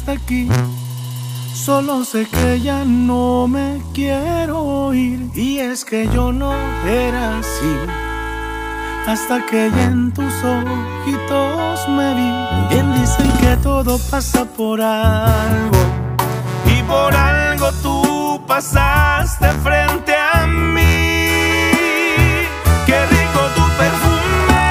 hasta aquí. Solo sé que ya no me quiero ir. Y es que yo no era así, hasta que ya en tus ojitos me vi. Bien dicen que todo pasa por algo, y por algo tú pasaste frente a mí. Qué rico tu perfume,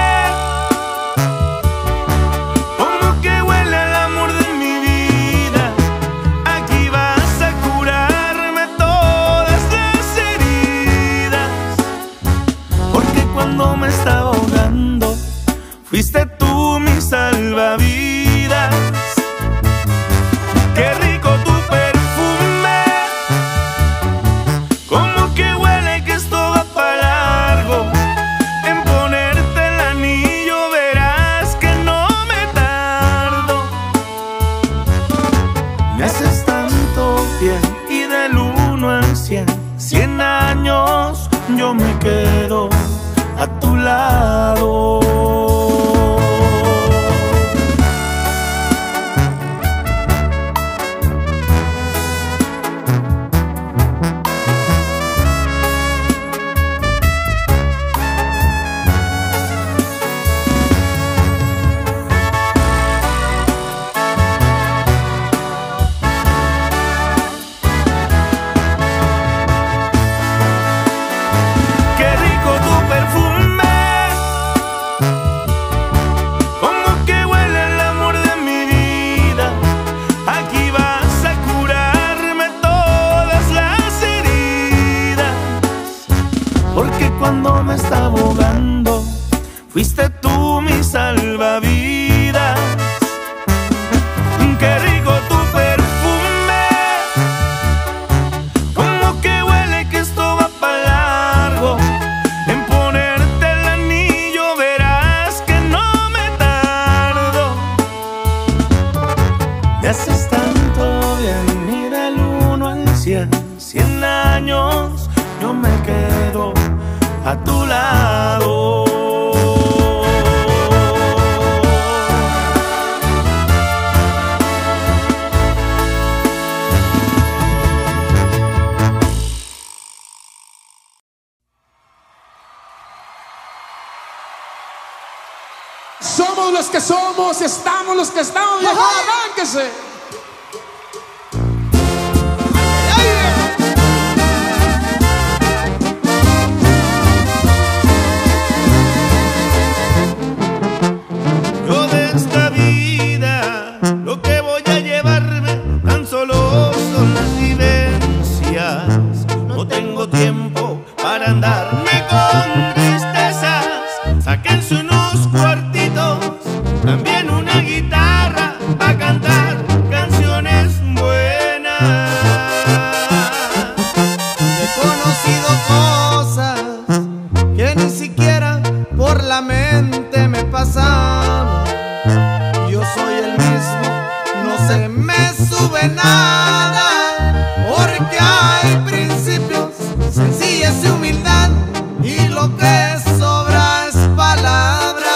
como que huele al amor de mi vida. Aquí vas a curarme todas las heridas, porque cuando me estaba ahogando fuiste tú mi salvavidas. Qué rico tu perfume, como que huele que esto va para largo. En ponerte el anillo verás que no me tardo. Me haces tanto bien, y del 1 al 100, 100 años yo me quedo a tu lado. Cuando me estaba ahogando fuiste tú mi salvavidas. Qué rico tu perfume, como que huele que esto va para largo. En ponerte el anillo verás que no me tardo. Me haces tanto bien, y del 1 al 100, 100 años yo me quedo a tu lado. Somos los que somos, estamos los que estamos. ¡Viejo, arránquese! Tiempo para andarme con tristezas. Sáquense unos cuartitos, también una guitarra para cantar canciones buenas. He conocido cosas que ni siquiera por la mente me pasaban. Yo soy el mismo, no se me sube nada, porque hay principios, sencillez y humildad, y lo que sobra es palabra.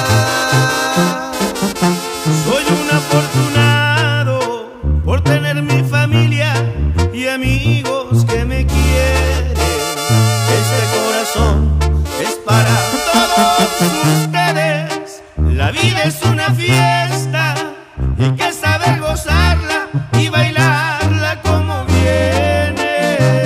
Soy un afortunado por tener mi familia y amigos que me quieren. Este corazón es para todos ustedes. La vida es una fiesta y hay que saber gozarla y bailarla como viene.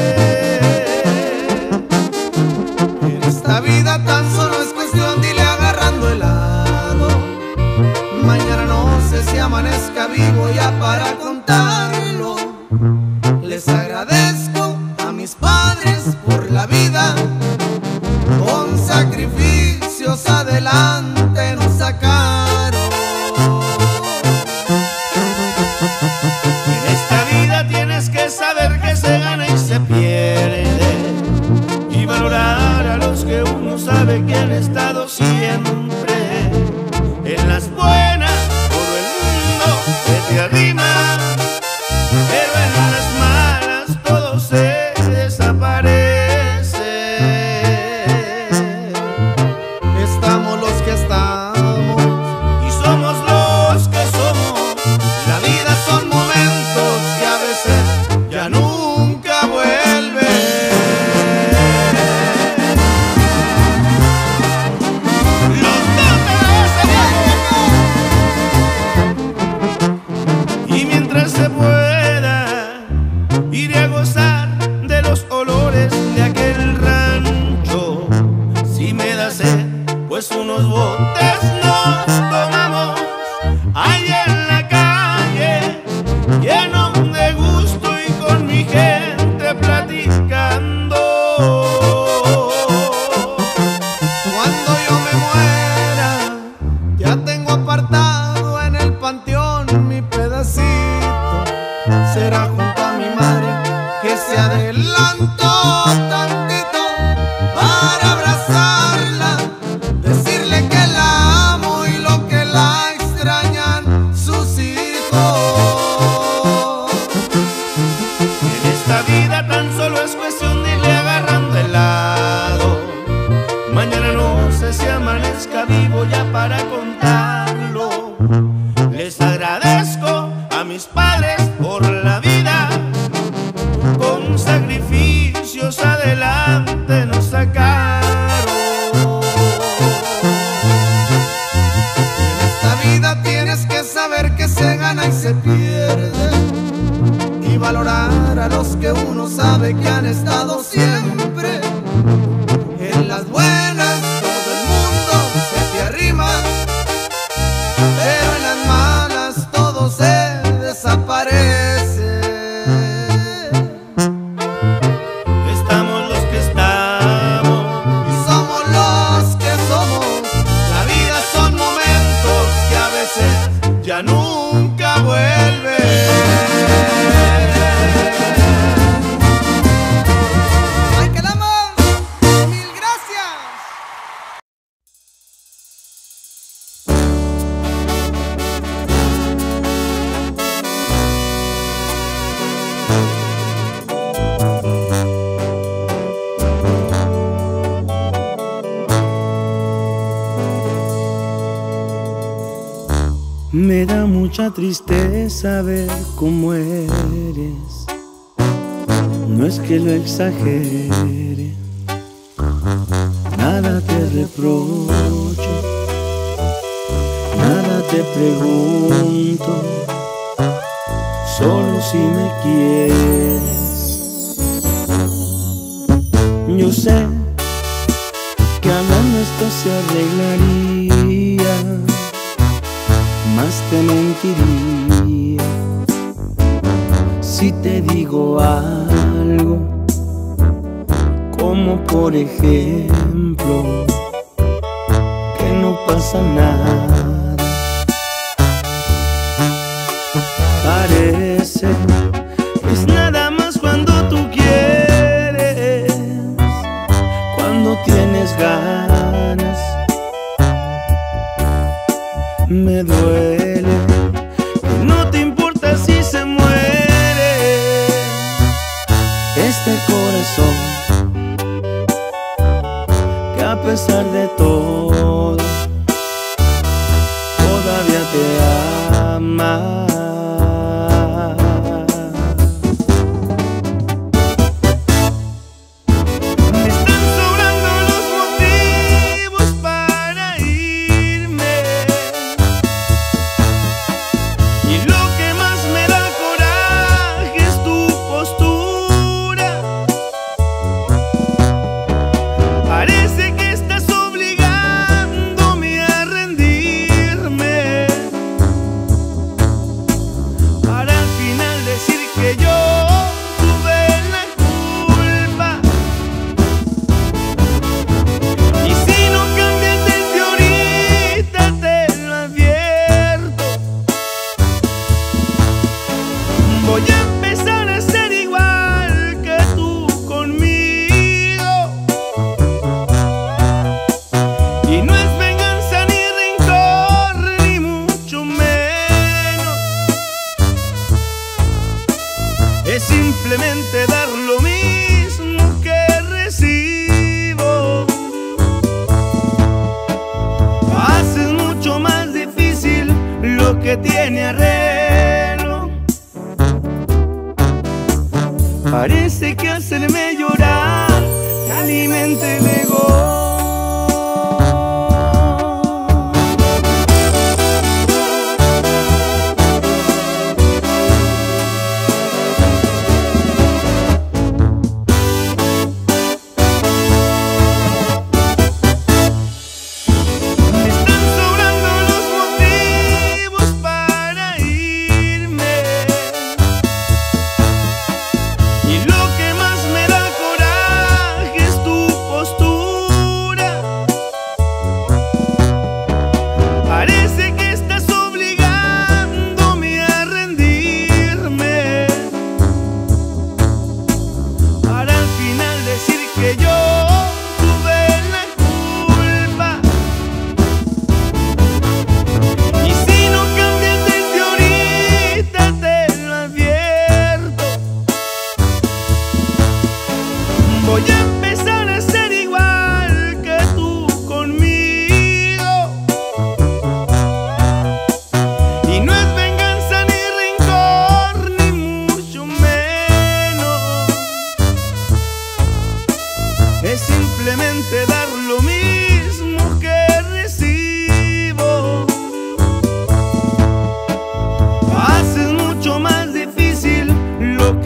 La vida tan solo es cuestión de irle agarrando el lado. Mañana no sé si amanezca vivo ya para contarlo. Les agradezco a mis padres por la vida, con sacrificios adelante nos sacaron. En esta vida tienes que saber que se gana y se pierde, y valorar a los que uno sabe que han estado siempre. En las buenas todo el mundo se te arrima, pero en las malas todo se desaparece. Estamos los que estamos y somos los que somos. La vida son vida se pueda, iré a gozar de los olores de aquel rancho. Si me da sed, pues unos botes nos tomamos ahí en la calle, lleno de gusto y con mi gente platicando. Cuando yo me muera, ya tengo apartado en el panteón mi pedacito. Será junto a mi madre que se adelantó tantito para abrazarla, decirle que la amo y lo que la extrañan sus hijos. En esta vida tan solo es cuestión de irle agarrando el lado. Mañana no sé si amanezca vivo ya para contarlo. Les agradezco a mis padres por la vida, con sacrificios adelante nos sacaron. En esta vida tienes que saber que se gana y se pierde, y valorar a los que uno sabe que han estado siempre. En las buenas todo el mundo se te arrima, pero en las malas todo se desaparece. Estamos los que estamos y somos los que somos. La vida son momentos que a veces ya nunca vuelven. ¡Ahí quedamos! ¡Mil gracias! Me da mucha tristeza ver cómo eres. No es que lo exagere, nada te reprocho, nada te pregunto, solo si me quieres. Yo sé que hablando esto se arreglaría, más te mentiría si te digo algo, como por ejemplo que no pasa nada. Parece que es nada más cuando tú quieres, cuando tienes ganas. Me duele que no te importa si se muere este corazón, que a pesar de todo todavía te ama. Voy a empezar a ser igual que tú conmigo, y no es venganza ni rencor, ni mucho menos. Es simplemente dar lo mismo que recibo. Haces mucho más difícil lo que tiene arreglo. Parece que hacerme llorar te alimenta el ego.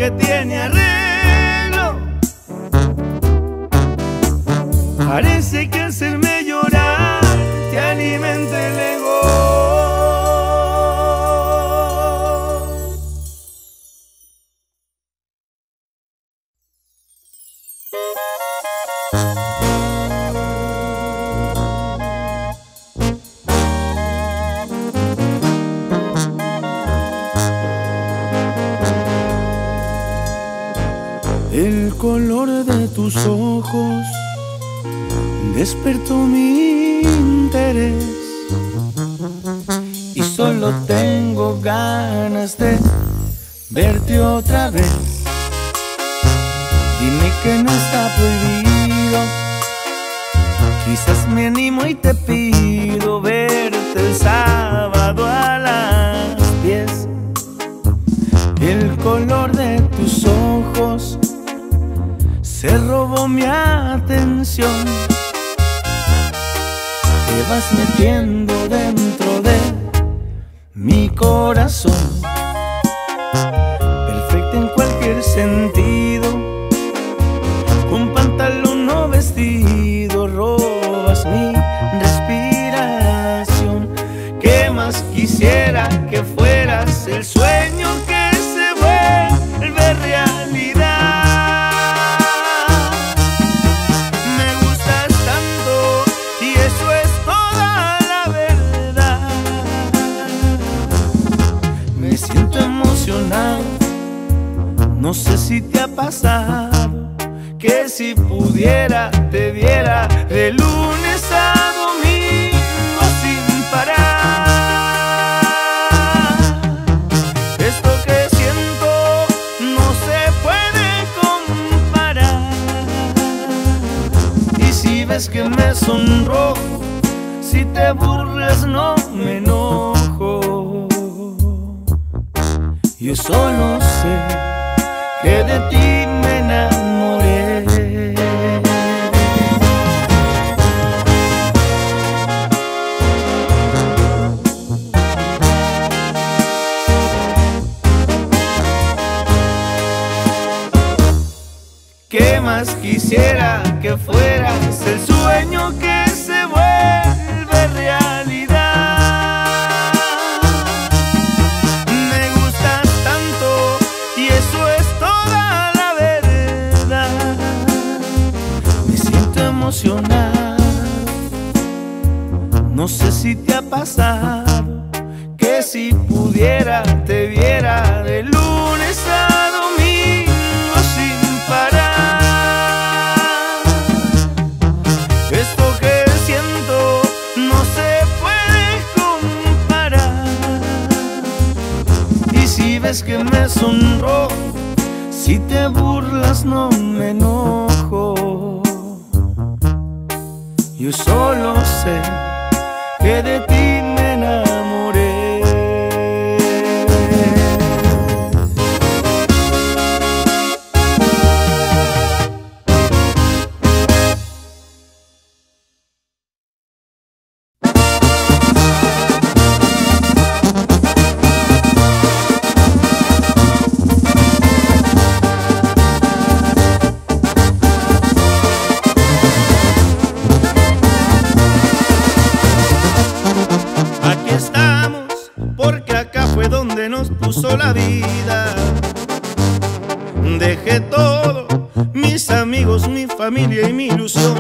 que tiene arreglo. Parece que hacerme llorar te alimenta el ego. El color de tus ojos despertó mi interés y solo tengo ganas de verte otra vez. Dime que no está prohibido, quizás me animo y te pido verte el sábado a las 10. El color de tus ojos se robó mi atención. Te vas metiendo dentro de mi corazón, perfecta en cualquier sentido, con pantalón o vestido, robas mi respiración. ¿Qué más quisiera que fueras el sueño que se vuelve realidad? No sé si te ha pasado que si pudiera te viera de lunes a domingo sin parar. Esto que siento no se puede comparar. Y si ves que me sonrojo, si te burlas no me enojo. Yo solo sé que de ti me enamoré. ¿Qué más quisiera que fueras el sueño que se vuelve realidad? No sé si te ha pasado que si pudiera te viera de lunes a domingo sin parar. Esto que siento no se puede comparar. Y si ves que me sonrojo, si te burlas no me enojo. Yo solo sé que de ti me enamoré. La vida, dejé todo, mis amigos, mi familia y mi ilusión.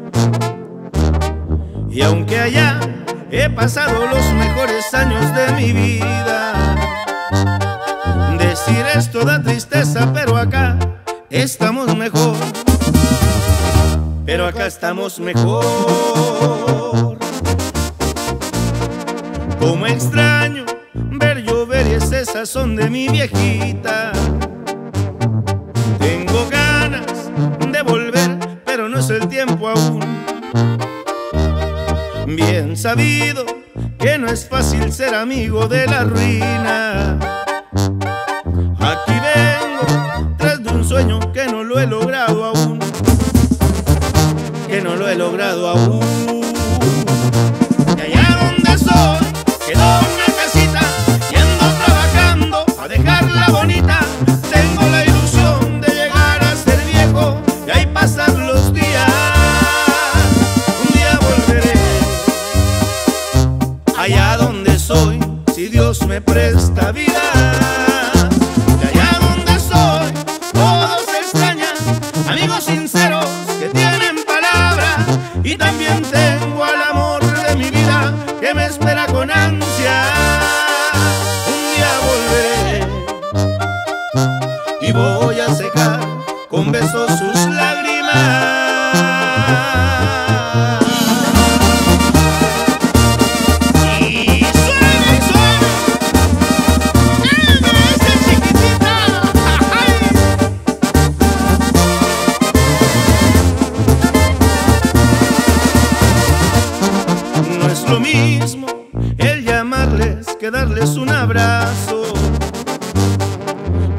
Y aunque allá he pasado los mejores años de mi vida, decir esto da tristeza, pero acá estamos mejor. Pero acá estamos mejor. Como extraño ver llover y ese sazón de mi viejita. Tengo ganas de volver, pero no es el tiempo aún. Bien sabido que no es fácil ser amigo de la ruina. Aquí vengo tras de un sueño que no lo he logrado aún. Que no lo he logrado aún. Y allá donde soy quedó una casita, yendo trabajando a dejarla bonita. Tengo la ilusión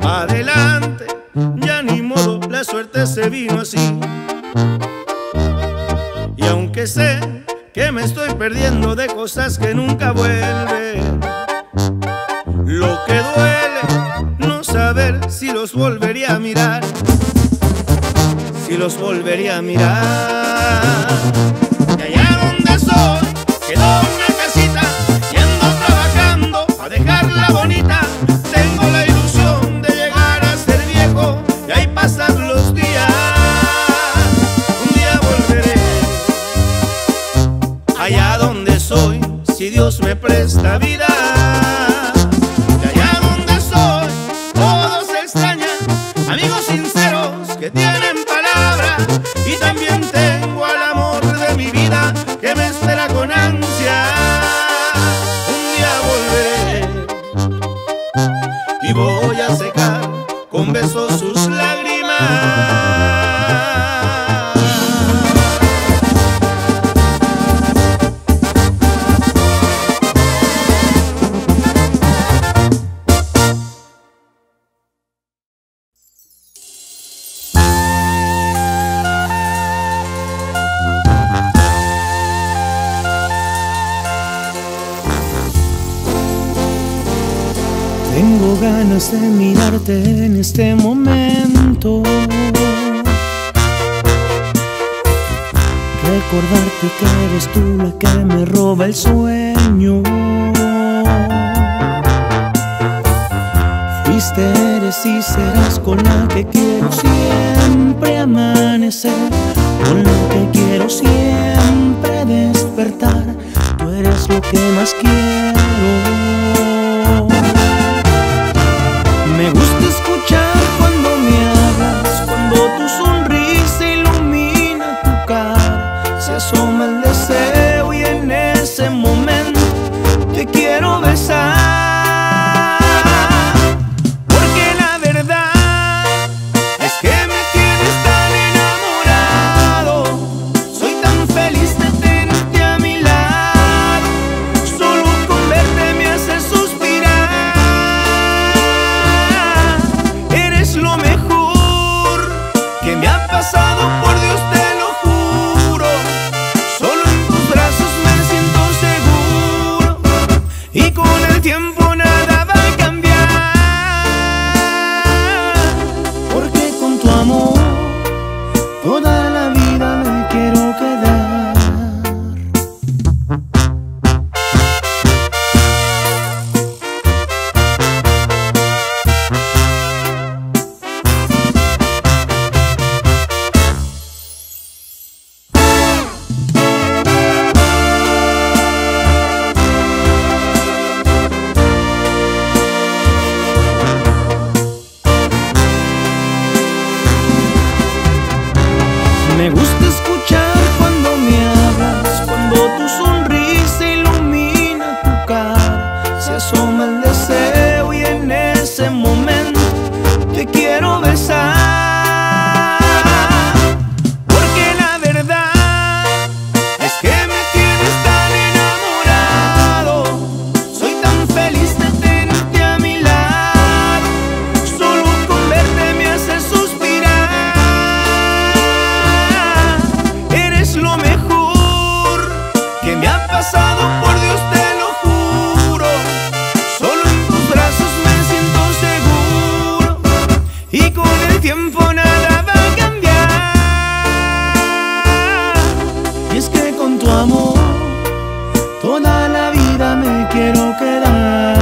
adelante, ya ni modo, la suerte se vino así. Y aunque sé que me estoy perdiendo de cosas que nunca vuelven, lo que duele no saber si los volvería a mirar, si los volvería a mirar. Y allá donde soy quedó una casita y ando trabajando a dejarla bonita. Tengo la ilusión de llegar a ser viejo y ahí pasan los días. Un día volveré allá donde soy, si Dios me presta vida. Y allá donde soy todos se extrañan, amigos sinceros que tienen palabra. Y también tengo al amor de mi vida que me espera con ansia. Un día volveré y voy a secar con besos sus lágrimas. Tengo ganas de mirarte en este momento, recordarte que eres tú la que me roba el sueño. Fuiste, eres y serás con la que quiero siempre amanecer, con la que quiero siempre despertar. Tú eres lo que más quiero. Me gusta escuchar cuando me hablas, cuando tu sonrisa ilumina tu cara, se asoma el deseo y en ese momento te quiero besar. Porque la verdad es que me tienes tan enamorado, soy tan feliz de tenerte a mi lado, solo con verte me hace suspirar. Lo mejor que me ha pasado, por Dios te lo juro. Solo en tus brazos me siento seguro y con el tiempo nada va a cambiar. Porque con tu amor toda la vida me quiero quedar. Me gusta escuchar cuando me hablas, cuando tu sonrisa ilumina tu cara, se asoma el deseo y en ese momento te quiero besar. Porque la verdad es que me tienes tan enamorado, soy tan feliz de tenerte a mi lado, solo con verte me hace suspirar. Lo mejor que me ha pasado, por Dios te lo juro. Solo en tus brazos me siento seguro y con el tiempo nada va a cambiar. Y es que con tu amor toda la vida me quiero quedar.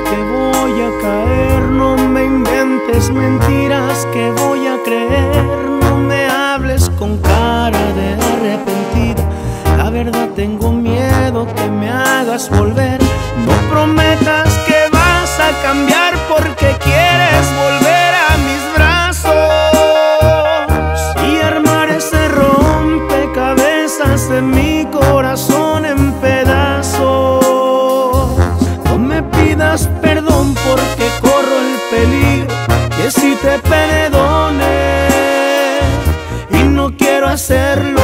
que voy a caer. No me inventes mentiras que voy a creer. No me hables con cara de arrepentida. La verdad tengo miedo que me hagas volver. No prometas que vas a cambiar porque quieres volver a mis brazos y armar ese rompecabezas de mi corazón en pedazos. No me pidas perdón porque corro el peligro que si te perdone y no quiero hacerlo.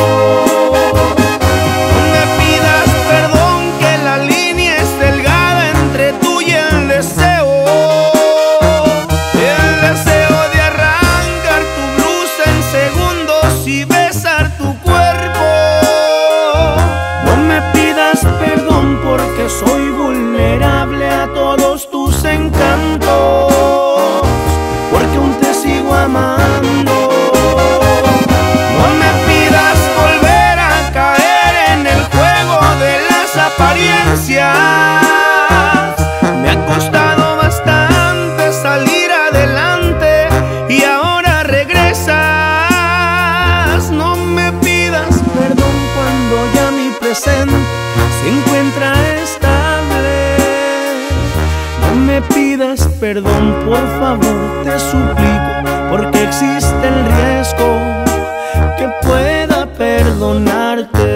Soy vulnerable a todos tus encantos, porque aún te sigo amando. No me pidas volver a caer en el juego de las apariencias. Me ha costado bastante salir adelante y ahora regresas. No me pidas perdón cuando ya mi presente se encuentra estable. No me pidas perdón, por favor, te suplico, porque existe el riesgo que pueda perdonarte.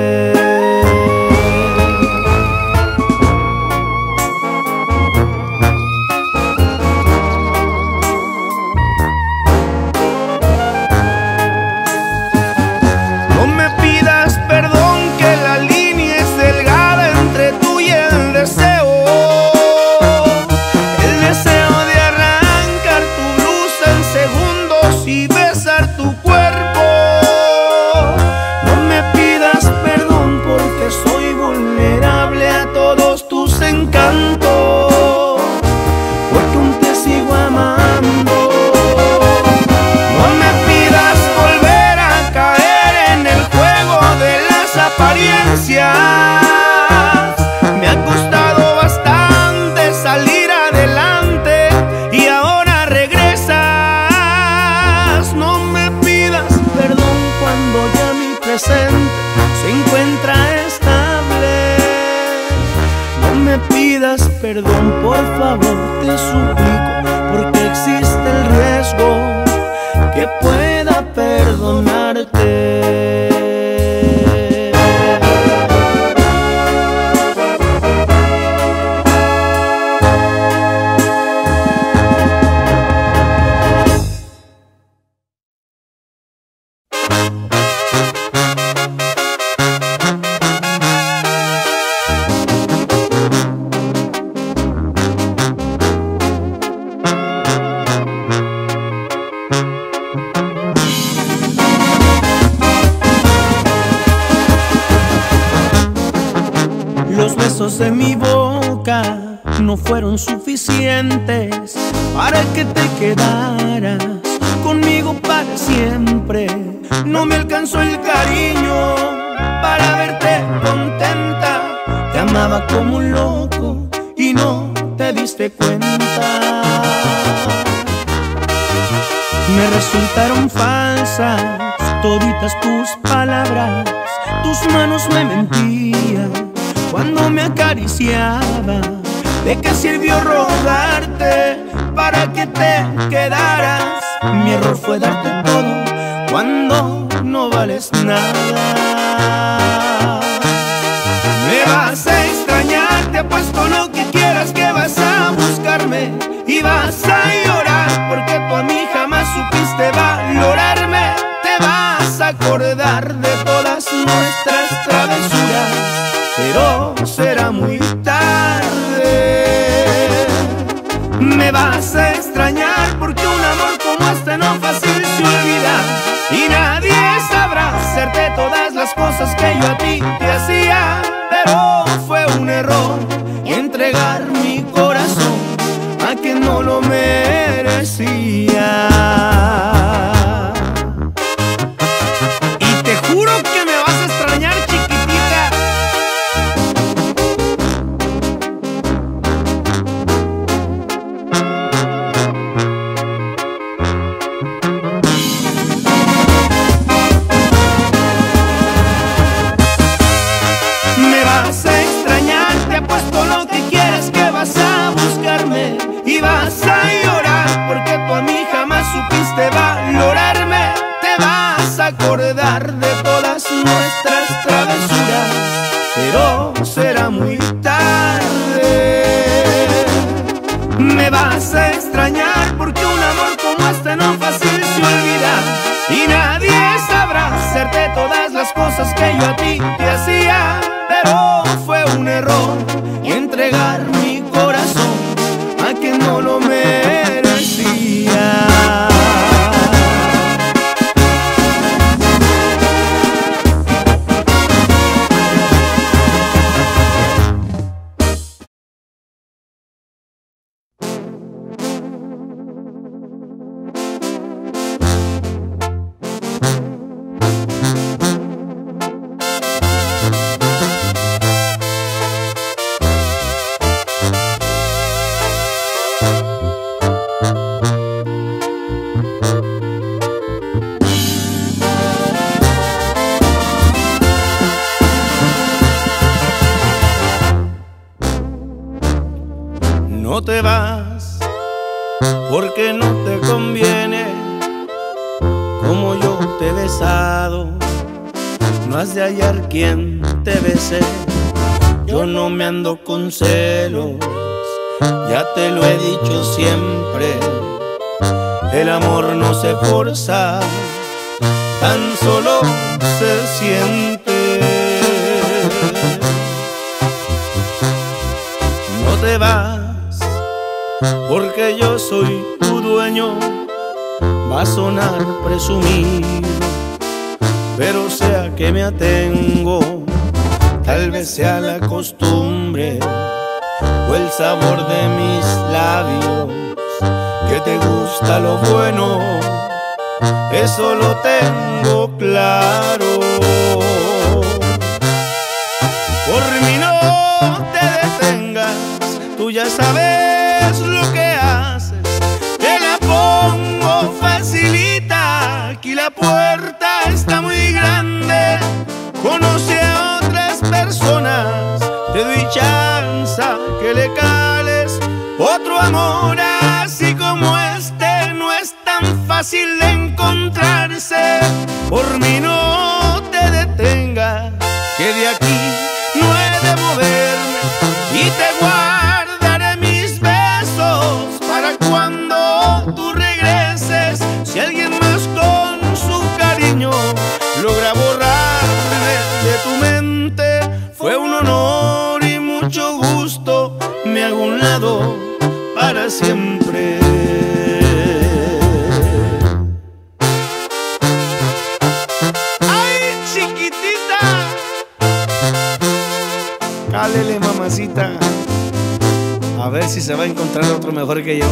No me pidas perdón, que la línea es delgada entre tú y el deseo. El deseo de arrancar tu blusa en segundos y besar tu cuerpo. No me pidas perdón porque soy vulnerable a todos tus encantos, porque aún te sigo amando. No me pidas volver a caer en el juego de las apariencias. Me ha costado bastante salir adelante y ahora regresas. No me pidas perdón cuando ya mi presente se encuentra estable. No me pidas perdón, por favor, te suplico, porque existe el riesgo que pueda perdonarte. Los besos de mi boca no fueron suficientes para que te quedaras conmigo para siempre. No me alcanzó el cariño para verte contenta. Te amaba como un loco y no te diste cuenta. Me resultaron falsas toditas tus palabras. Tus manos me mentían cuando me acariciaba. ¿De qué sirvió rogarte para que te quedaras? Mi error fue darte todo cuando no vales nada. Me vas a extrañar, te apuesto lo que quieras que vas a buscarme y vas a llorar porque tú a mí jamás supiste valorarme. Te vas a acordar de todas nuestras travesuras, pero será muy tarde. Me vas a extrañar porque un amor como este no fácil se olvida y nadie sabrá hacerte todas las cosas que yo a ti te hacía. Pero fue un error entregar mi corazón a quien no lo merecía. Y te juro que me vas a extrañar, chiquitita. Me vas a extrañar porque un amor como este no fácil se olvida, y nadie sabrá hacerte todas las cosas que yo a ti te hacía. Pero fue un error entregar mi corazón a quien no lo merecía. No te vas porque no te conviene como yo te he besado. No has de hallar quien te bese. Yo no me ando con celos, ya te lo he dicho siempre. El amor no se forza, tan solo se siente. No te vas porque yo soy tu dueño. Va a sonar presumido, pero sea que me atengo. Tal vez sea la costumbre o el sabor de mis labios, que te gusta lo bueno, eso lo tengo claro. Por mí no te detengas, tú ya sabes lo que haces. Te la pongo facilita, aquí la puerta está muy grande. Conoce a otras personas, te doy chance que le cales. Otro amor así como este no es tan fácil de encontrarse. Por mí no te detengas, que de aquí no he de moverme, y te guardaré mis besos para cuando tú regreses. Si alguien más con su cariño logra borrarme de tu mente, fue un honor y mucho gusto. Me hago un lado para siempre. ¡Ay, chiquitita! Cálele, mamacita, a ver si se va a encontrar otro mejor que yo.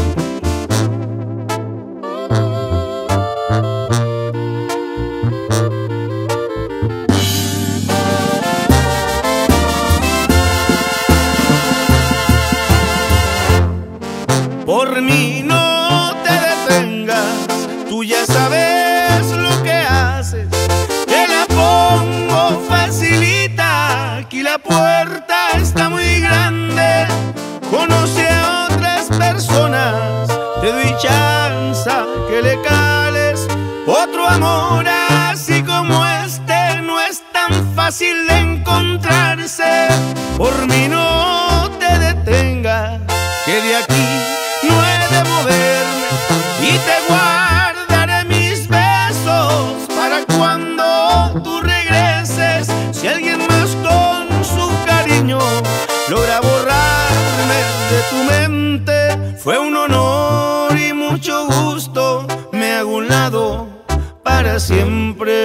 Por mí no te detengas, tú ya sabes lo que haces. Te la pongo facilita, aquí la puerta está muy grande. Conoce a otras personas, te doy chance que le cales. Otro amor así como este no es tan fácil de encontrarse. Por mí no te detengas, que de aquí no he de moverme, y te guardaré mis besos para cuando tú regreses. Si alguien más con su cariño logra borrarme de tu mente, fue un honor y mucho gusto. Me hago un lado para siempre.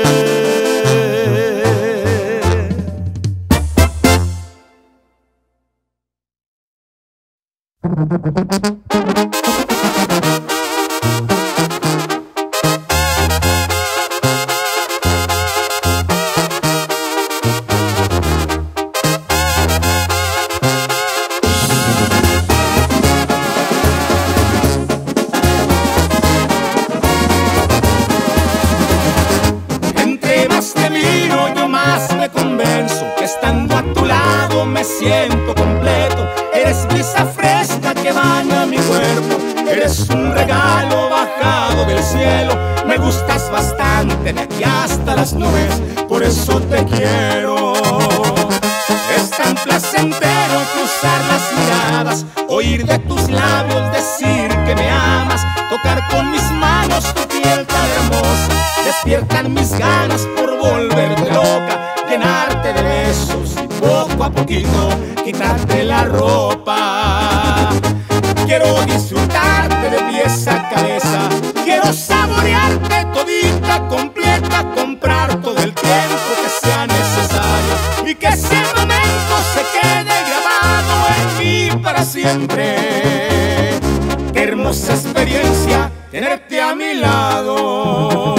Entre más te miro, yo más me convenzo que estando a tu lado me siento completo. Eres brisa fresca que baña mi cuerpo, eres un regalo bajado del cielo. Me gustas bastante de aquí hasta las nubes, por eso te quiero. Es tan placentero cruzar las miradas, oír de tus labios decir que me amas, tocar con mis manos tu piel tan hermosa. Despiertan mis ganas por volverte loca, llenarte de besos y poco a poquito quitarte la ropa. Quiero disfrutarte de pies a cabeza, quiero saborearte todita, completa, comprar todo el tiempo que sea necesario y que ese momento se quede grabado en mí para siempre. Qué hermosa experiencia tenerte a mi lado.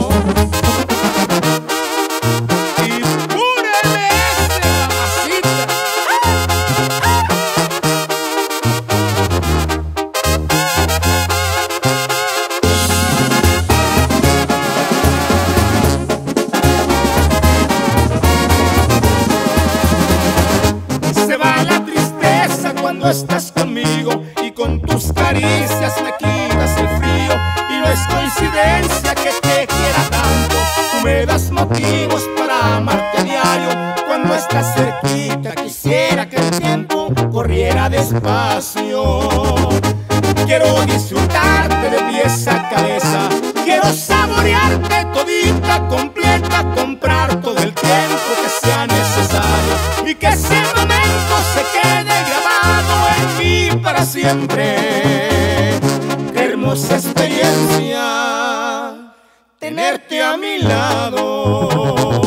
Estás conmigo y con tus caricias me quitas el frío, y no es coincidencia que te quiera tanto. Tú me das motivos para amarte a diario. Cuando estás cerquita quisiera que el tiempo corriera despacio. Quiero disfrutarte de pies a cabeza, quiero saborearte todita, completa, comprar todo el tiempo que sea necesario y que ese momento se quede grabado en mí para siempre. Qué hermosa experiencia tenerte a mi lado.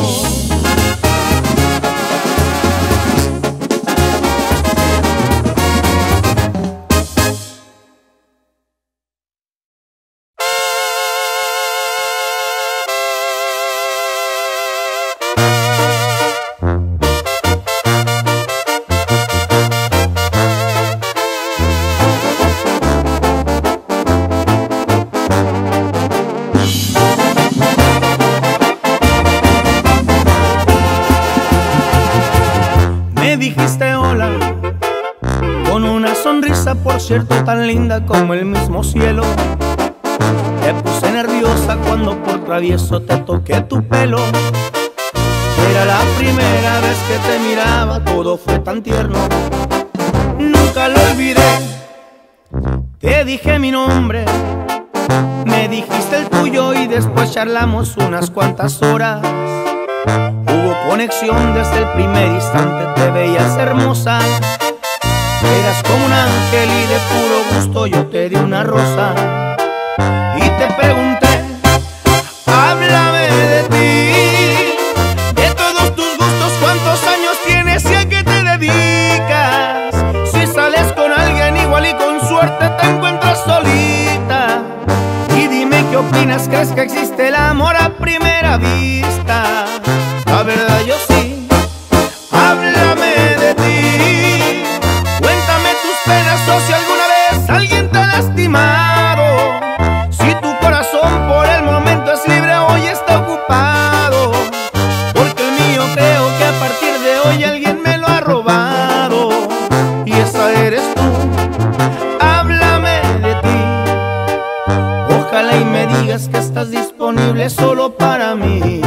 Por cierto, tan linda como el mismo cielo. Te puse nerviosa cuando por travieso te toqué tu pelo. Era la primera vez que te miraba, todo fue tan tierno. Nunca lo olvidé. Te dije mi nombre, me dijiste el tuyo y después charlamos unas cuantas horas. Hubo conexión desde el primer instante, te veías hermosa. Eras como un ángel y de puro gusto yo te di una rosa. Y te pregunté, háblame de ti, de todos tus gustos, cuántos años tienes y a qué te dedicas. Si sales con alguien igual y con suerte te encuentras solita. Y dime qué opinas, ¿crees que existe el amor a primera vista? La verdad yo sí. Háblame de ti, cuéntame tus penas o si alguna vez alguien te ha lastimado. Si tu corazón por el momento es libre, hoy está ocupado. Porque el mío creo que a partir de hoy alguien me lo ha robado. Y esa eres tú. Háblame de ti. Ojalá y me digas que estás disponible solo para mí.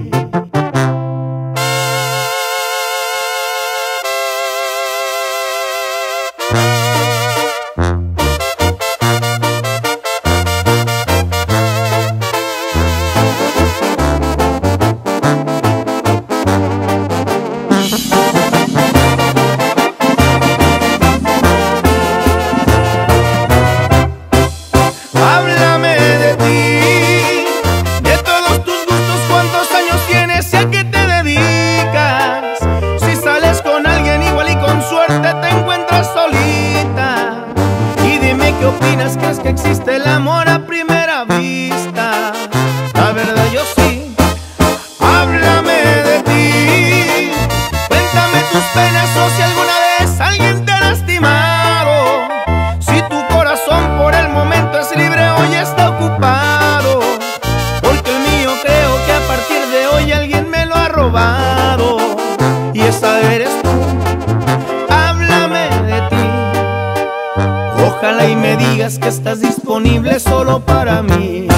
¿Crees que existe el amor a primera vista? La verdad yo sí. Háblame de ti, cuéntame tus penas o si alguna vez alguien te ha lastimado. Si tu corazón por el momento es libre, hoy está ocupado. Porque el mío creo que a partir de hoy alguien me lo ha robado. Y esa eres tú. Háblame de ti. Ojalá y me digas que estás disponible solo para mí.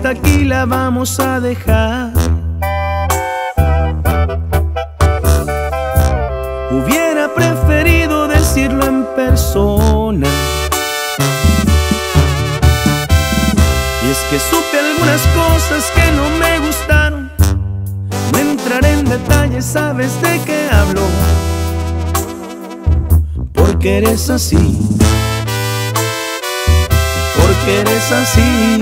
hasta aquí la vamos a dejar. Hubiera preferido decirlo en persona, y es que supe algunas cosas que no me gustaron. No entraré en detalles, sabes de qué hablo, porque eres así, porque eres así.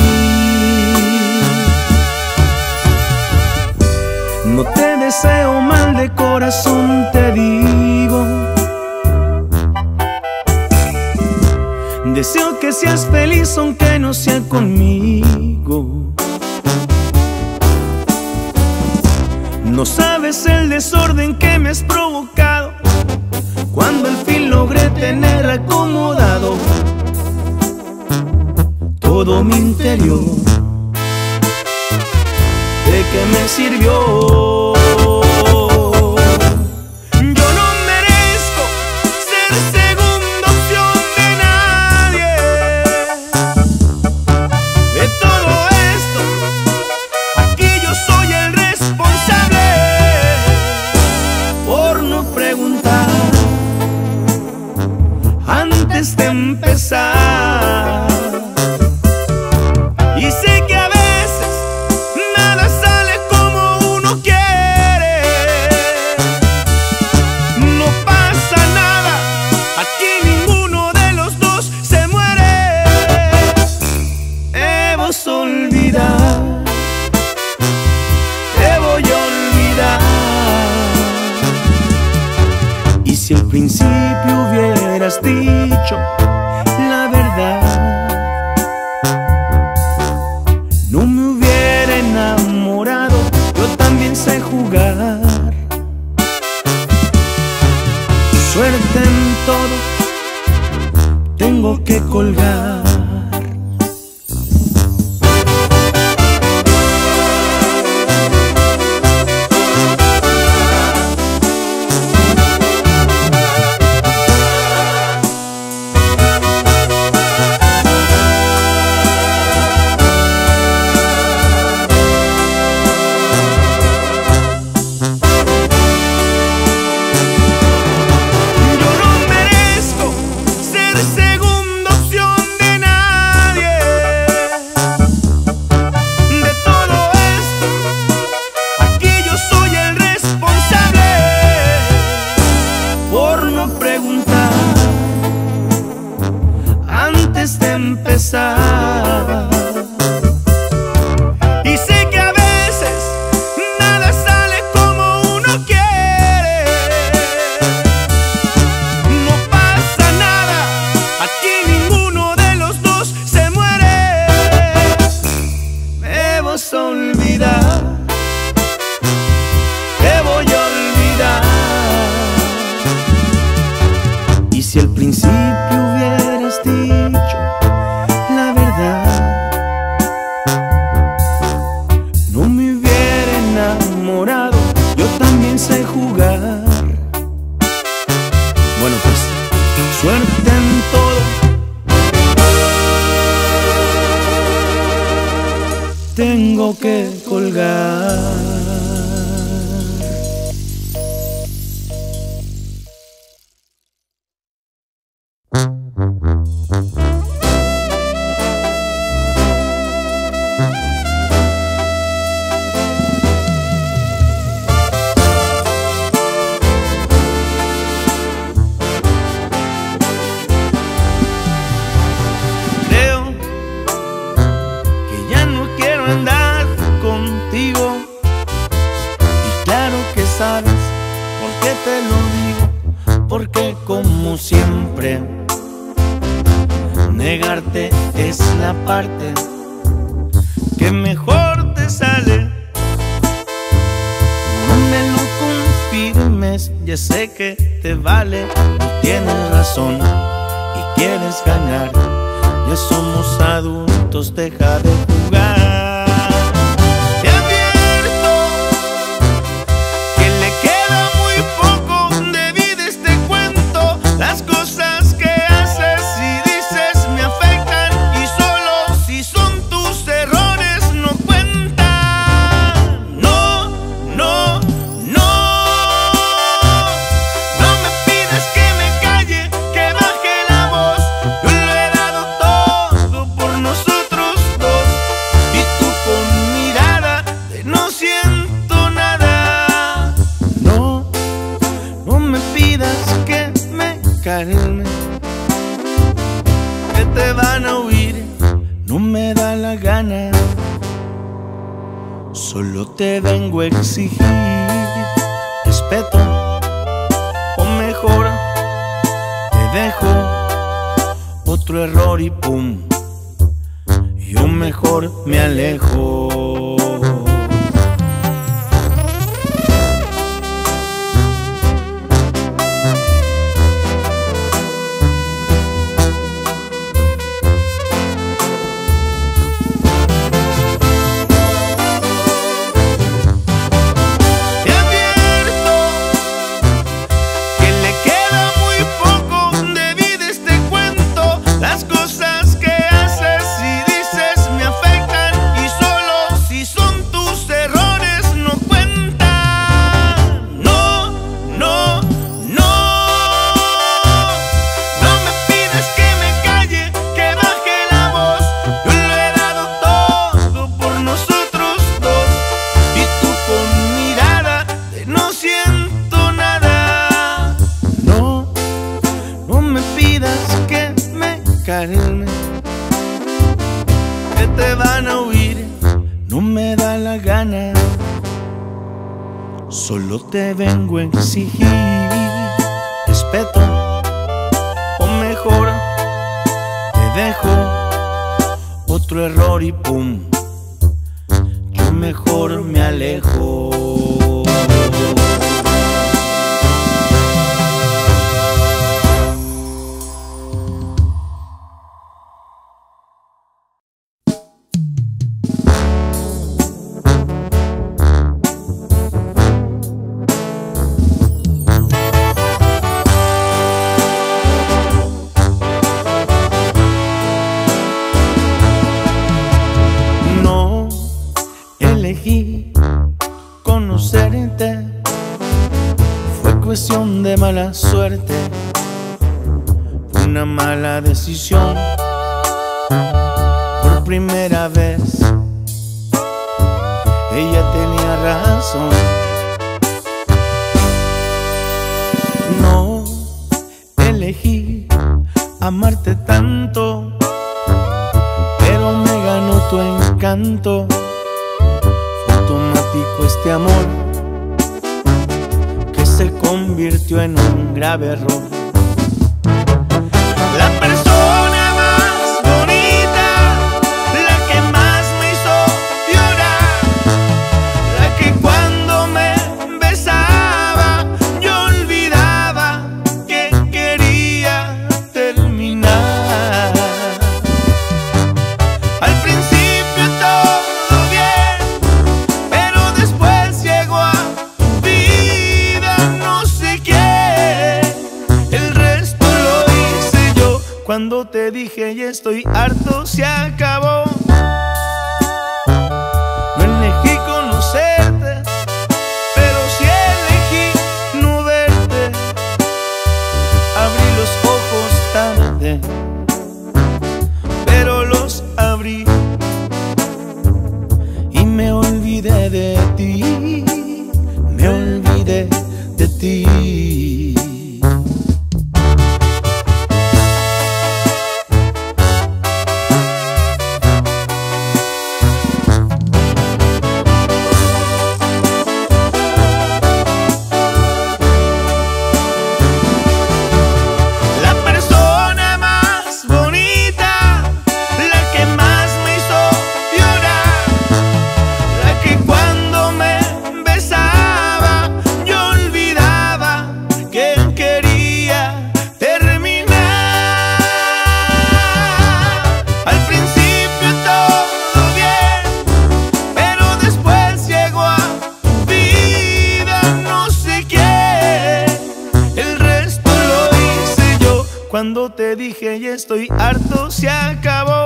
No te deseo mal, de corazón te digo. Deseo que seas feliz aunque no sea conmigo. No sabes el desorden que me has provocado cuando al fin logré tener acomodado todo mi interior. ¿De qué me sirvió? Yo no merezco ser segunda opción de nadie. De todo esto, aquí yo soy el responsable por no preguntar antes de empezar. Y sé que a veces nada sale como uno quiere. No pasa nada, aquí ninguno de los dos se muere. Te vas a olvidar, te voy a olvidar. Y si al principio hubieras dicho la verdad, no me hubiera enamorado. Yo también sé jugar. Suerte en todo, tengo que colgar. Y sé que a veces nada sale como uno quiere. No pasa nada, aquí ninguno de los dos se muere. Me vas a olvidar, te voy a olvidar. Y si al principio hubieras dicho la verdad, no me hubiera enamorado. Yo también sé jugar. Bueno, pues suerte en todo, tengo que colgar. ¿Sabes por qué te lo digo? Porque como siempre, negarte es la parte que mejor te sale. No me lo confirmes, ya sé que te vale. Tú tienes razón y quieres ganar. Ya somos adultos, deja de jugar. No caerme, que te van a huir, no me da la gana. Solo te vengo a exigir respeto, o mejor te dejo otro error y pum, yo mejor me alejo. Que te van a huir, no me da la gana. Solo te vengo a exigir respeto, o mejor te dejo otro error y pum, yo mejor me alejo. Conocerte fue cuestión de mala suerte, una mala decisión. Por primera vez ella tenía razón. No elegí amarte tanto, pero me ganó tu encanto. Automático este amor que se convirtió en un grave error. La persona más bonita, la que más me hizo llorar, la que cuando me besaba yo olvidaba que quería terminar. Al principio todo bien, pero después llegó a vida no sé quién. El resto lo hice yo. Cuando te dije ya estoy harto, se acabó. No elegí conocerte, pero sí elegí no verte. Abrí los ojos tarde, pero los abrí y me olvidé de ti, me olvidé de ti. La persona más bonita, la que más me hizo llorar, la que cuando me besaba yo olvidaba que quería terminar. Al principio todo bien, pero después llegó a vida no sé quién. El resto lo hice yo. Cuando te dije ya estoy harto, se acabó.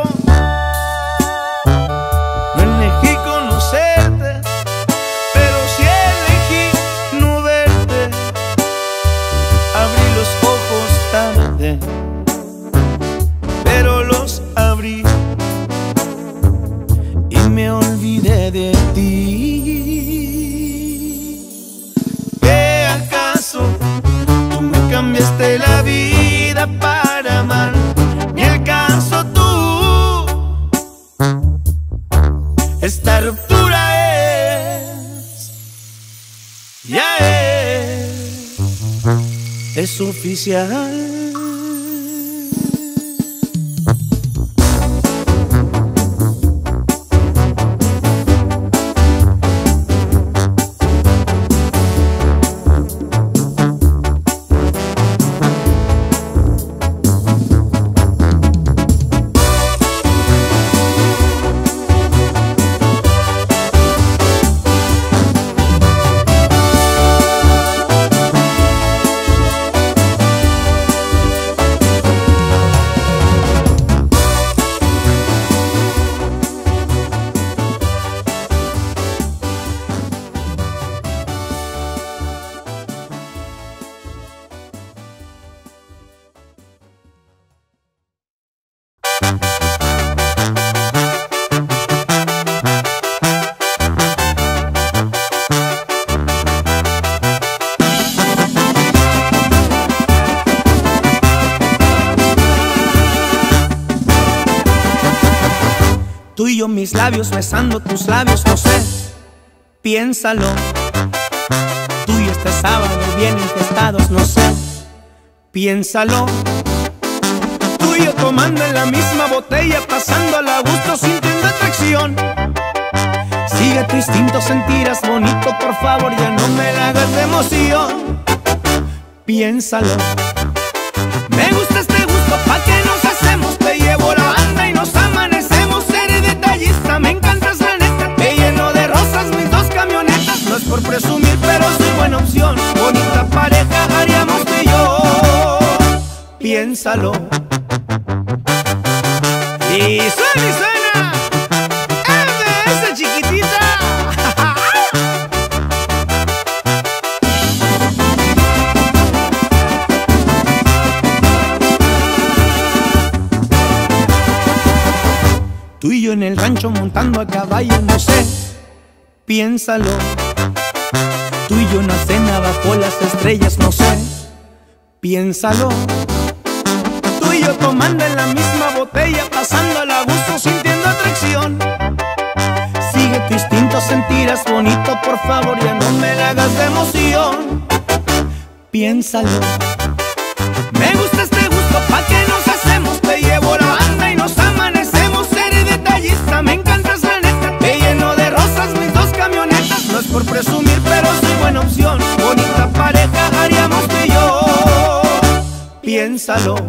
No elegí conocerte, pero sí elegí no verte. Abrí los ojos tarde, pero los abrí y me olvidé de ti. ¿Qué acaso tú me cambiaste la vida? vida para amar, ni acaso tú. Esta ruptura es oficial. Tú y yo, mis labios besando tus labios, no sé, piénsalo. Tú y este sábado bien infestados, no sé, piénsalo. Tú y yo tomando en la misma botella, pasándola a gusto, sintiendo atracción. Sigue tu instinto, sentirás bonito, por favor, ya no me la hagas de emoción. Piénsalo. Me gusta este gusto, ¿pa' qué nos hacemos? Te llevo la banda y nos amanecemos. Seré detallista, me encantas la neta. Te lleno de rosas mis dos camionetas. No es por presumir, pero soy buena opción. Bonita pareja haríamos tú y yo. Piénsalo. Y suena y suena MBS chiquitita. Tú y yo en el rancho montando a caballo, no sé, piénsalo. Tú y yo en una cena bajo las estrellas, no sé, piénsalo. Tú y yo tomando en la misma botella, pasándola a gusto, sintiendo atracción. Sigue tu instinto, sentirás bonito, por favor, ya no me la hagas de emoción. Piénsalo. Me gusta este gusto, ¿pa' qué nos hacemos? Te llevo la banda y nos amanecemos. Seré detallista, me encantas la neta. Te lleno de rosas mis dos camionetas. No es por presumir, pero soy buena opción. Bonita pareja haríamos tú y yo. Piénsalo.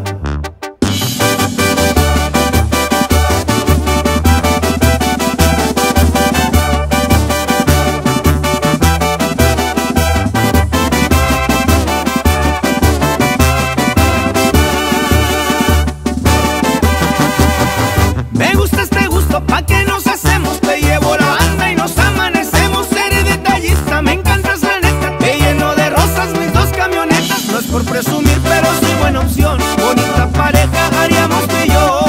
¿Pa' qué nos hacemos? Te llevo la banda y nos amanecemos. Seré detallista, me encantas la neta. Te lleno de rosas mis dos camionetas. No es por presumir, pero soy buena opción. Bonita pareja haríamos tú y yo.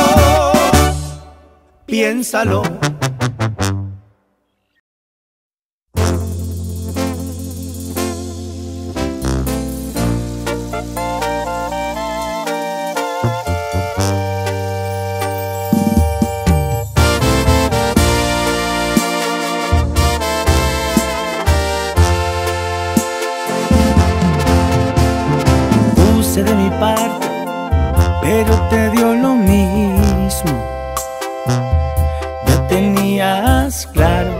Piénsalo. De mi parte, pero te dio lo mismo. Ya tenías claro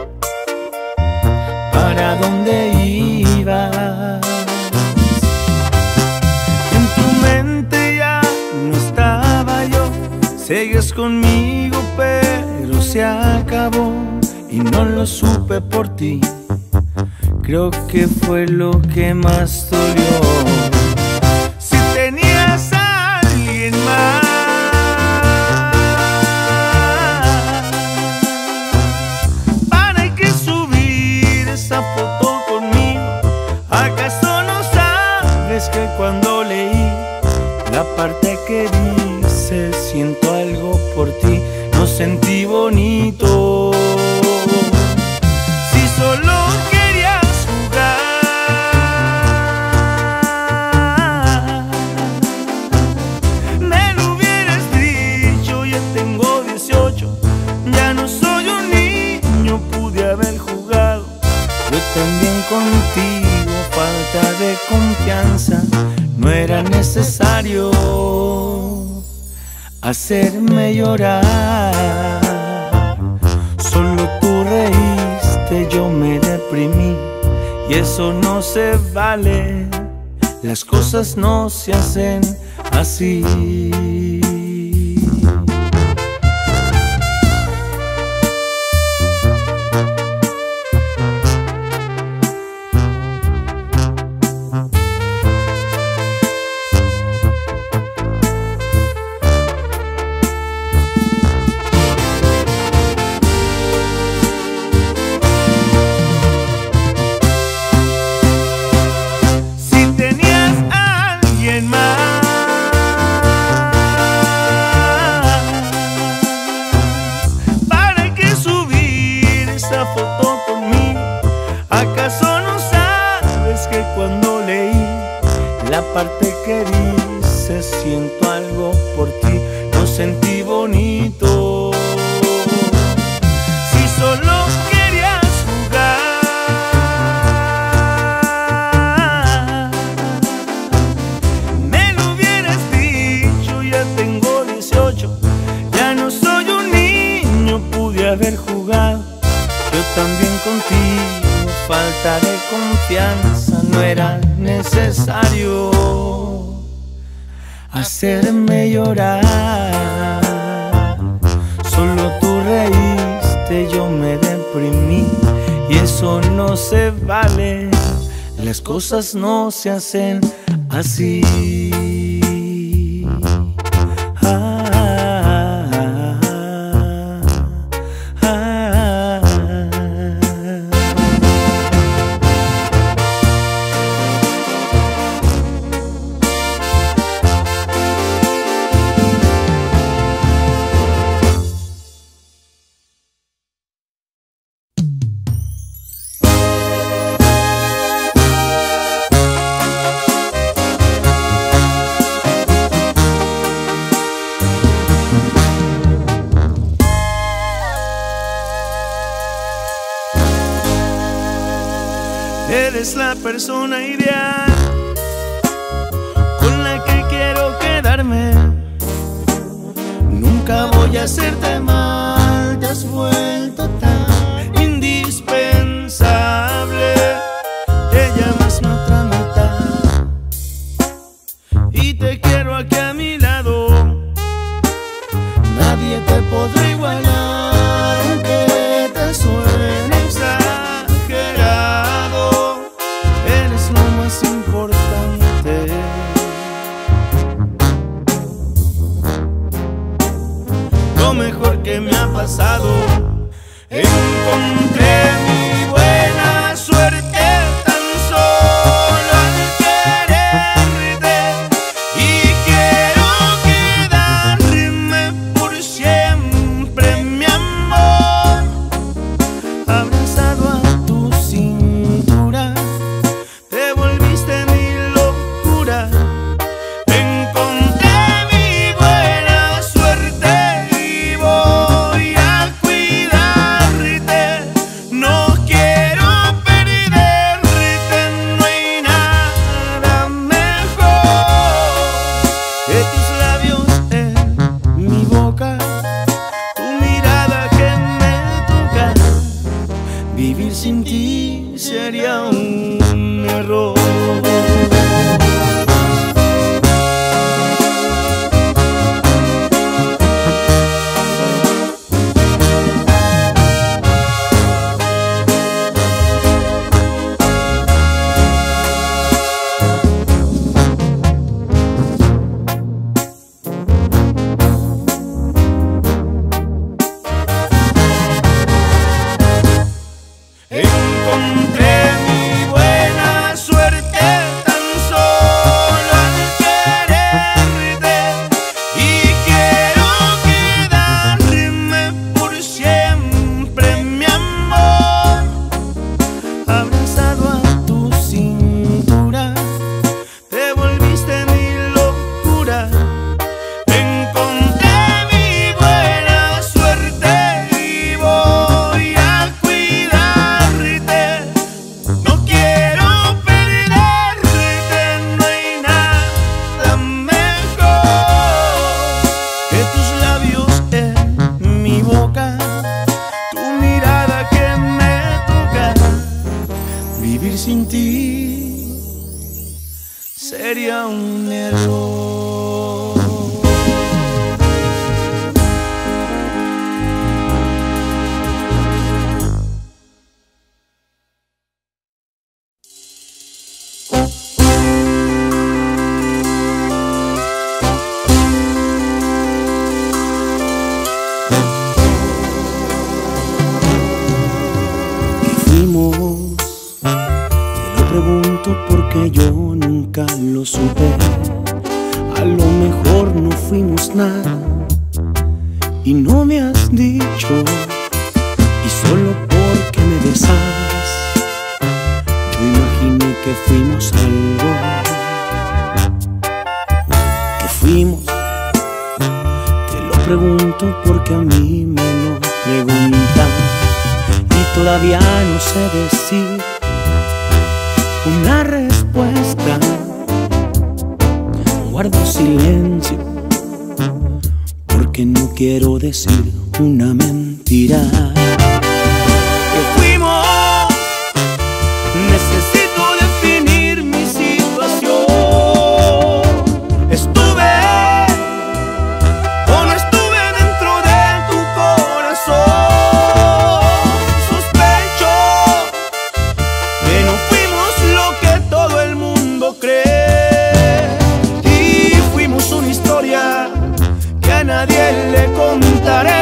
para dónde ibas. En tu mente ya no estaba yo. Sigues conmigo, pero se acabó y no lo supe por ti. Creo que fue lo que más dolió. Tenías a alguien más, ¿para qué subir esa foto conmigo? ¿Acaso no sabes que cuando leí la parte que dice siento algo por ti, no sentí bonito? Si solo querías jugar, hacerme llorar. Solo tú reíste, yo me deprimí, y eso no se vale. Las cosas no se hacen así. ¿Acaso no sabes que cuando leí la parte que dice siento algo por ti, lo sentí bonito? Si solo querías jugar, me lo hubieras dicho. Ya tengo 18, ya no soy un niño, pude haber jugado yo también contigo. Falta de confianza, no era necesario hacerme llorar. Solo tú reíste, yo me deprimí, y eso no se vale. Las cosas no se hacen así. Eres la persona ideal con la que quiero quedarme. Nunca voy a hacerte mal, te has vuelto tan indispensable. Te llamas mi otra mitad y te quiero aquí a mi lado. Nadie te podrá igualar, aunque te suene exagerado. Eres lo más importante. Lo mejor que me ha pasado. Encontré mi buena suerte tan solo al quererte, y quiero quedarme por siempre, mi amor, abrazado a tu cintura. Te volviste mi locura. Encontré mi buena suerte y voy a cuidarte. No quiero perderte, no hay nada mejor que tus labios en mi boca, tu mirada que me toca. Vivir sin ti sería un error. fuimos nada y no me has dicho, y solo porque me besabas yo imaginé que fuimos algo, que fuimos. Te lo pregunto porque a mí me lo preguntan y todavía no sé decir una respuesta. Guardo silencio porque no quiero decir una mentira. Que fuimos, necesito definir mi situación. Estuve o no estuve dentro de tu corazón. Sospecho que no fuimos lo que todo el mundo cree, y fuimos una historia que a nadie le contaré.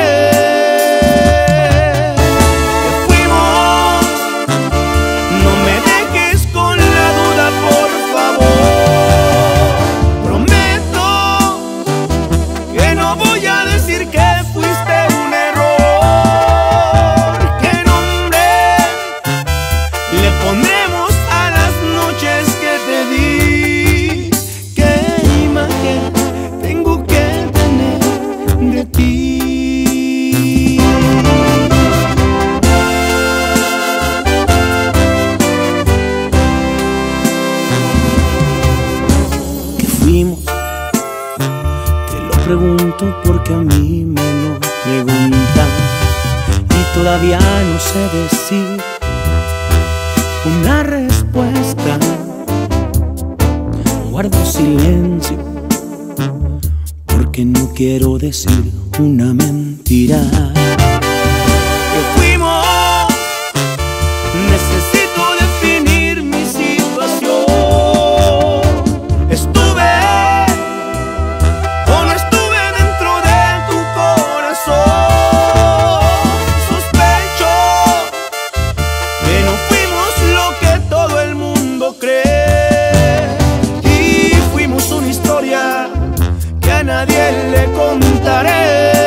Pregunto porque a mí me lo preguntan y todavía no sé decir una respuesta. Guardo silencio porque no quiero decir una mentira. Que fuimos, necesito definir mi situación. Estuve nadie le contaré.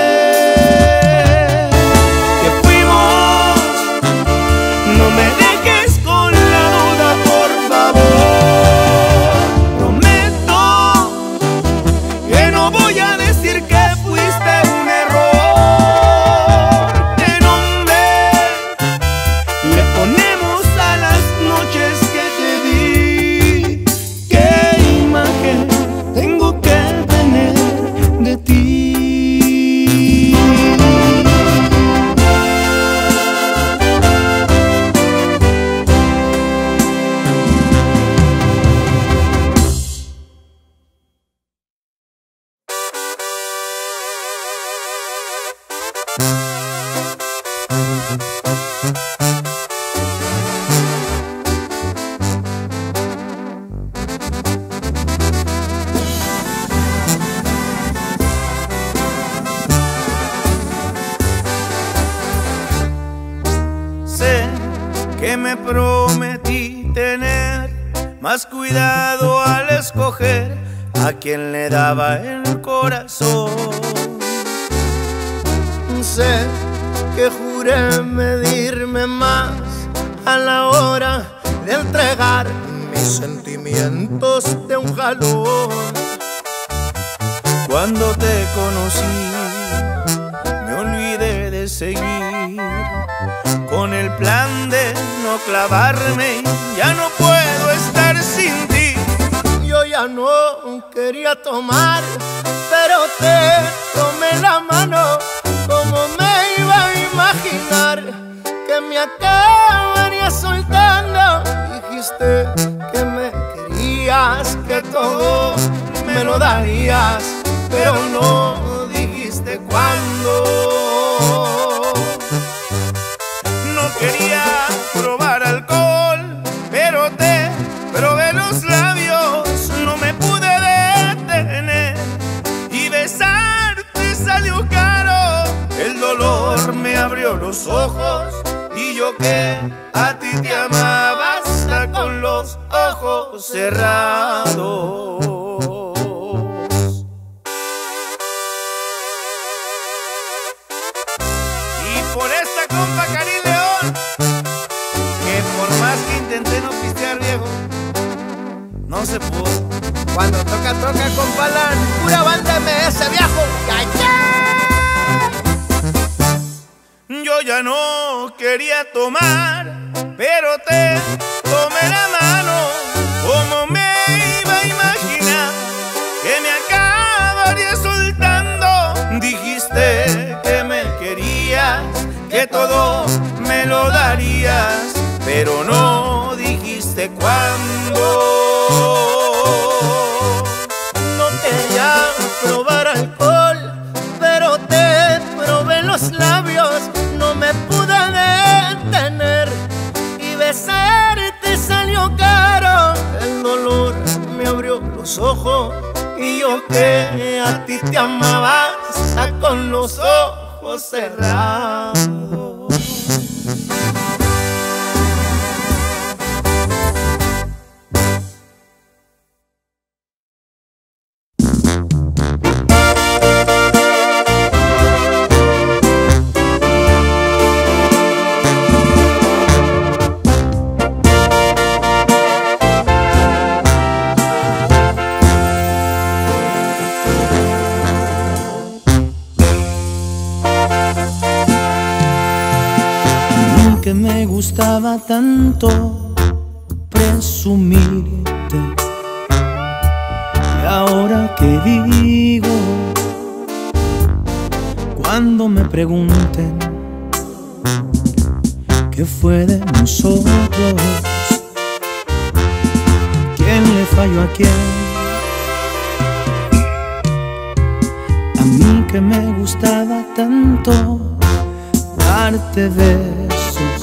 Que fuimos, no me dejes con la duda, por favor. Prometo que no voy a decir que fuiste un error. ¿Qué nombre le ponemos a las noches que te di? ¿Qué imagen tengo que tener de ti? Que me prometí tener más cuidado al escoger a quien le daba el corazón. Sé que juré medirme más a la hora de entregar mis sentimientos de un jalón. Cuando te conocí me olvidé de seguir con el plan de no clavarme. Ya no puedo estar sin ti. Yo ya no quería tomar, pero te tomé la mano. Como me iba a imaginar que me acabaría soltando? Dijiste que me querías, que todo me lo darías, pero no dijiste cuándo. Quería probar alcohol, pero te probé los labios. No me pude detener y besarte salió caro. El dolor me abrió los ojos y yo que a ti te amaba hasta con los ojos cerrados. troca con Palán, pura banda MS, viejo. Yo ya no quería tomar, pero te tomé la mano. ¿Cómo me iba a imaginar que me acabaría soltando? Dijiste que me querías, que todo me lo darías, pero no dijiste cuándo. No quería probar alcohol, pero te probé los labios. No me pude detener y besarte salió caro. El dolor me abrió los ojos y yo que a ti te amaba hasta con los ojos cerrados. Que me gustaba tanto presumirte, y ahora que digo cuando me pregunten qué fue de nosotros, quién le falló a quién. A mí que me gustaba tanto darte besos,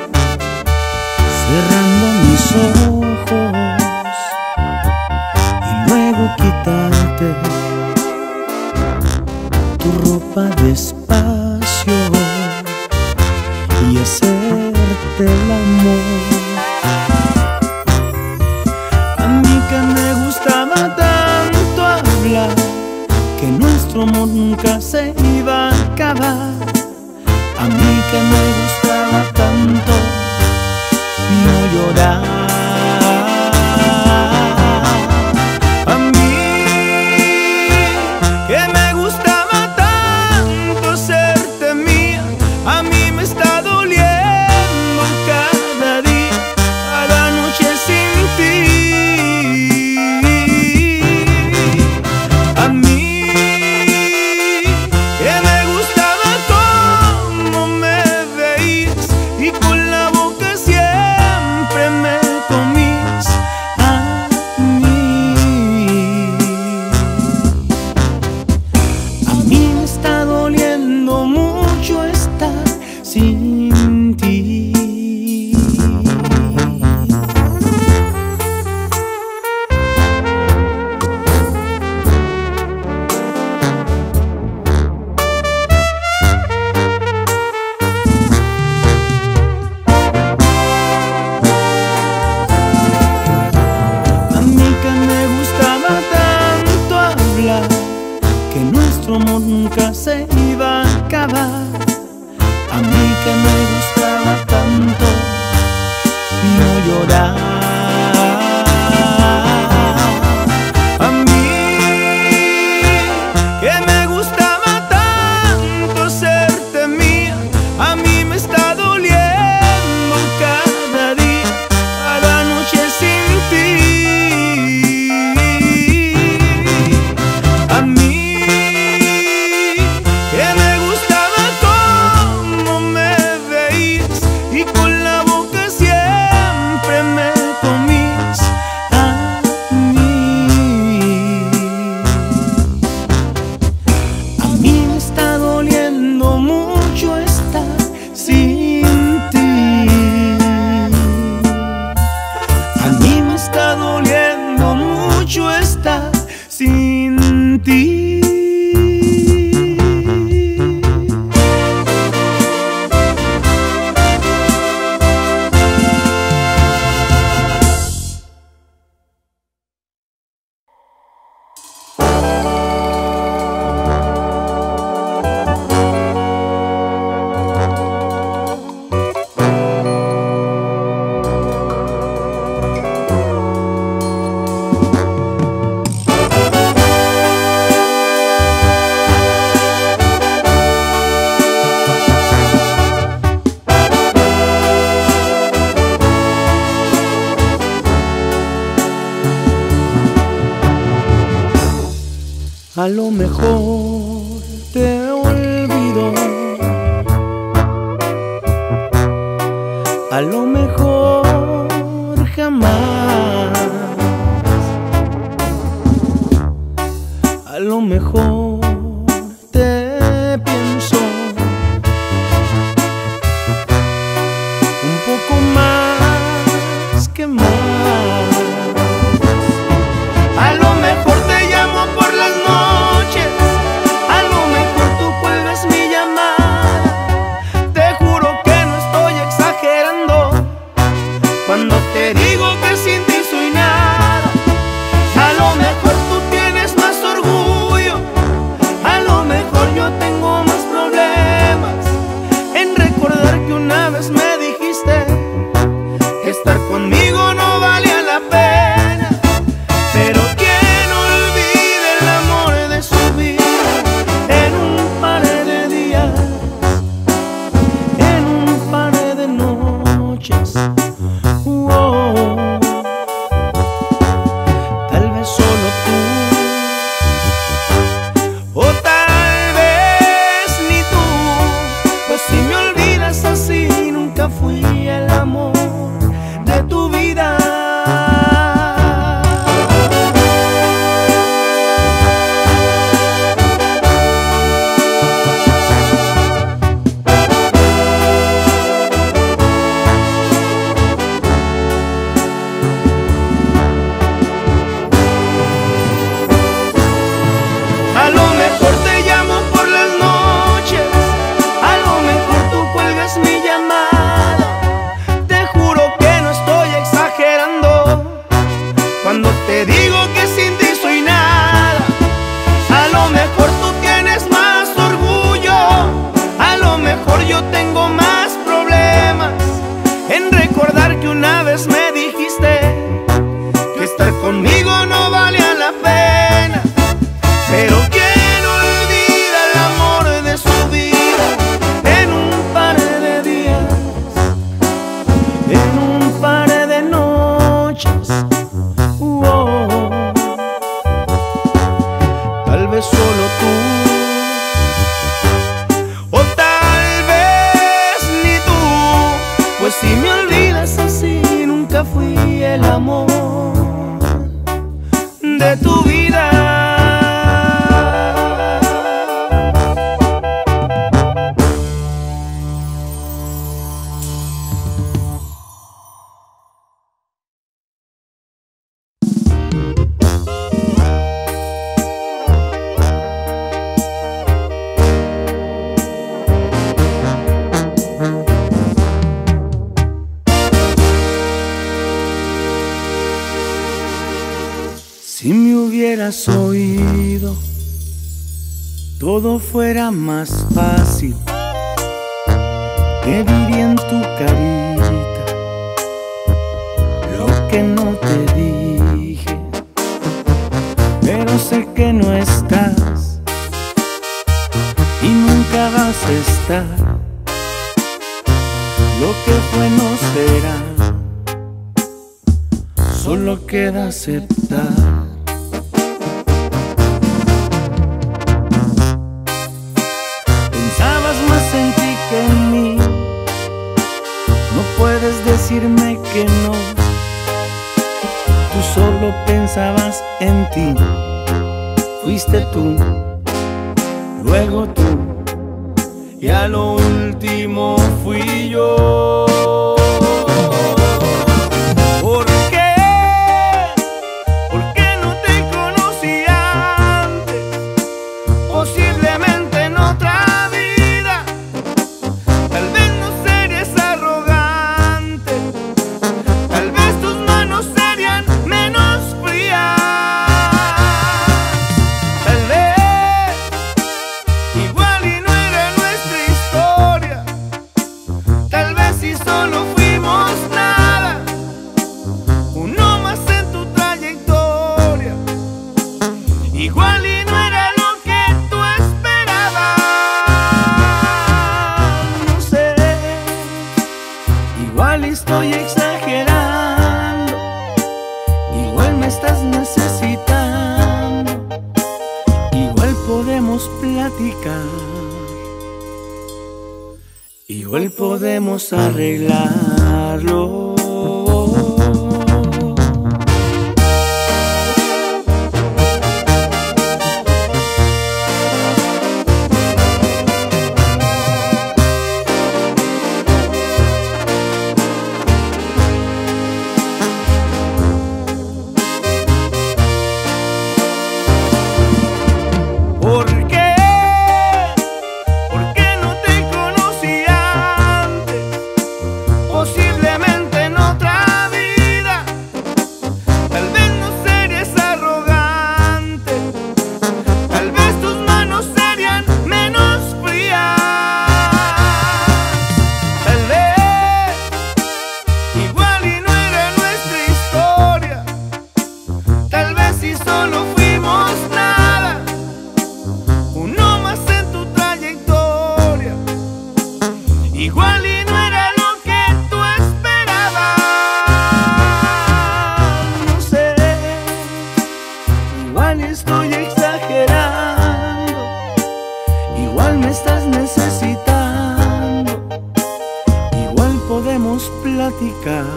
cerrando mis ojos y luego quitarte tu ropa despacio y hacerte el amor. A mí que me gustaba tanto hablar que nuestro amor nunca se iba a acabar. A mí que me gustaba tanto no llorar. A mí que me gustaba tanto serte mía. A mí me está doliendo cada día, cada noche sin ti. A mí que me gustaba cómo me veías y con la boca siempre me comías a mí. A mí me está doliendo mucho estar sin ti. A mí que me gustaba tanto hablar que nuestro amor nunca se iba a acabar. A mí que me gustaba tanto no llorar. A mí que me gustaba tanto serte mía. A mí me está doliendo cada día, cada noche sin ti. A mí que me gustaba cómo me veías y con la boca siempre me A lo mejor te olvido, a lo mejor jamás, a lo mejor te pienso un poco más que más. A lo mejor te llamo por las noches, a lo mejor tú cuelgas mi llamada. Te juro que no estoy exagerando cuando te digo que sin ti soy nada. A lo mejor tú tienes más orgullo, a lo mejor yo tengo más problemas en recordar que una vez me dijiste que estar conmigo no valía la pena. Pero ¿quién olvida el amor de su vida en un par de días, en un par de noches? Tal vez solo tú, o tal vez ni tú, pues si me olvidas así nunca fui el amor de tu vida. A lo mejor te llamo por las noches, a lo mejor tú cuelgas mi llamada. Te juro que no estoy exagerando cuando te digo que sin ti soy nada. A lo mejor tú tienes más orgullo, a lo mejor yo tengo más problemas en recordar que una vez me dijiste que estar conmigo no valía la pena. Pero ¿quién olvida el amor de su vida en un par de días, en un par de noches? Tal vez solo tú, o tal vez ni tú, pues si me olvidas así nunca fui el amor de tu vida. Si me hubieras oído, todo fuera más fácil. Te diría en tu carita lo que no te dije, pero sé que no estás y nunca vas a estar. Lo que fue no será, solo queda aceptar. Pensabas más en ti que en mí, no puedes decirme que no. Tú solo pensabas en ti, fuiste tú, luego tú, y a lo último fui yo. ¿Por qué? Porque no te conocí antes, posiblemente en otra vida. Tal vez no serías arrogante, tal vez tus manos serían menos frías. Tal vez igual y no era nuestra historia, tal vez si solo igual podemos platicar, igual podemos arreglarlo. Igual y no era lo que tú esperabas. No sé, igual estoy exagerando, igual me estás necesitando, igual podemos platicar,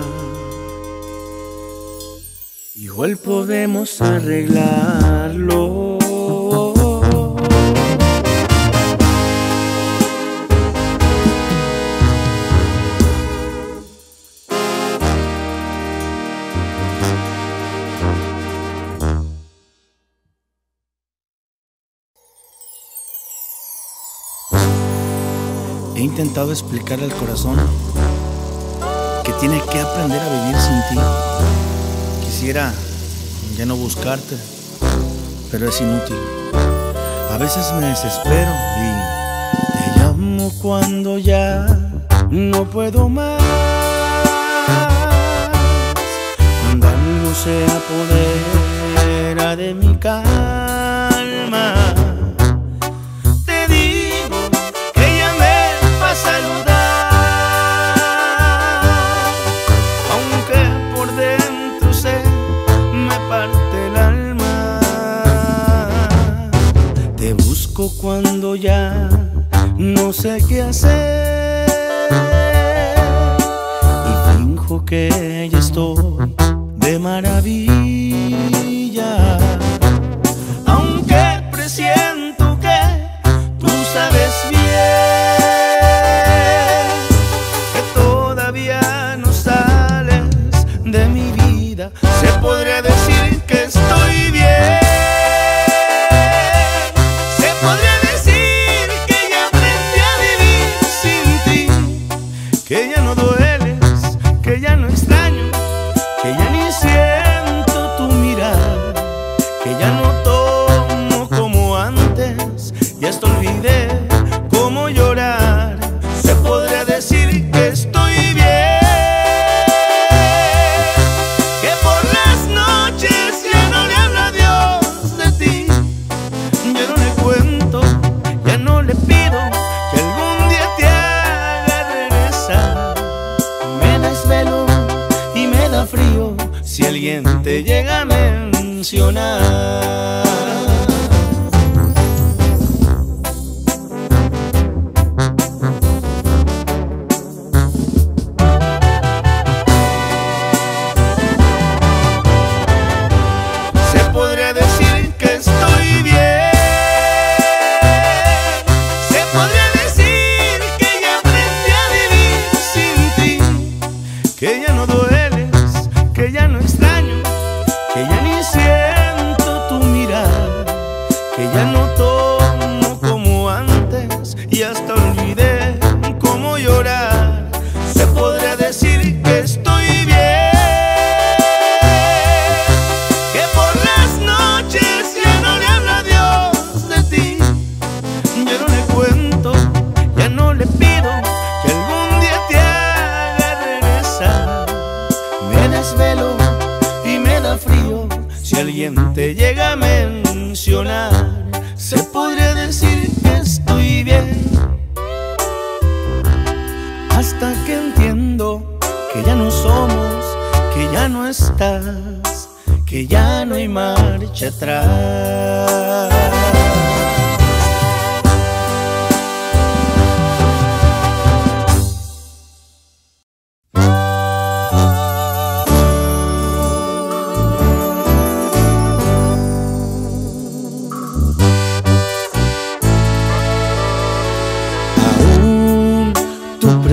igual podemos arreglarlo. He intentado explicarle al corazón que tiene que aprender a vivir sin ti. Quisiera ya no buscarte, pero es inútil. A veces me desespero y te llamo cuando ya no puedo más. Cuando algo se apodera de mi calma, cuando ya no sé qué hacer y finjo que ya estoy de maravilla, aunque presiento que tú sabes bien que todavía no sales de mi vida. Se podría decir que estoy bien. Que ya no dueles, que ya no extraño, que ya ni siento tu mirada, que ya no tomo como antes, ya hasta olvidé cómo llorar. Se podría decir que estoy bien, que por las noches ya no le hablo a Dios de ti, ya no le cuento, ya no le pido que algún día te haga regresar. Me desvelo y me da frío si alguien te llega a mencionar. Se podría decir que estoy bien, se podría decir que ya aprendí a vivir sin ti, que ya no dueles, que ya no extraño, que ya ni siento tu mirada, que ya no tomo como antes y hasta olvidé cómo llorar. Se podría decir que estoy bien, que por las noches ya no le hablo a Dios de ti, ya no le cuento, ya no le pido que algún día te haga regresar. Me desvelo y me da frío si alguien te llega a mencionar. Se podría decir que estoy bien, hasta que entiendo que ya no somos, que ya no estás, que ya no hay marcha atrás.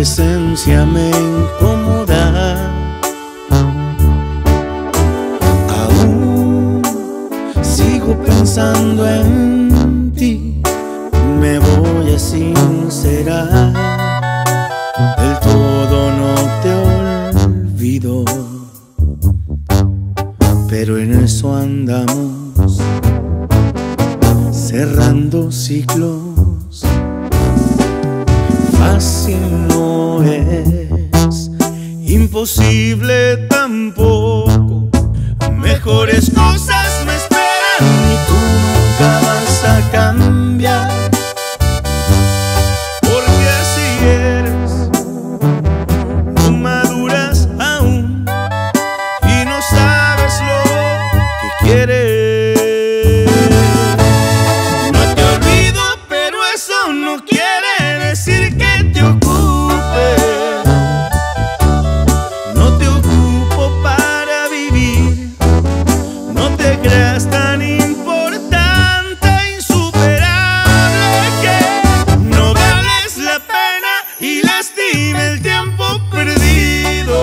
presencia me incomoda. Aún sigo pensando en ti, me voy a sincerar. Del todo no te olvido, pero en eso andamos, cerrando ciclos. Fácil no es, imposible tampoco. Mejores cosas me esperan y tú nunca vas a cambiar, porque así eres. No maduras aún y no sabes lo que quieres. No te olvido, pero eso no quiere decir que te ocupes. No te ocupo para vivir, no te creas tan importante, insuperable, que no vales la pena y lastima el tiempo perdido,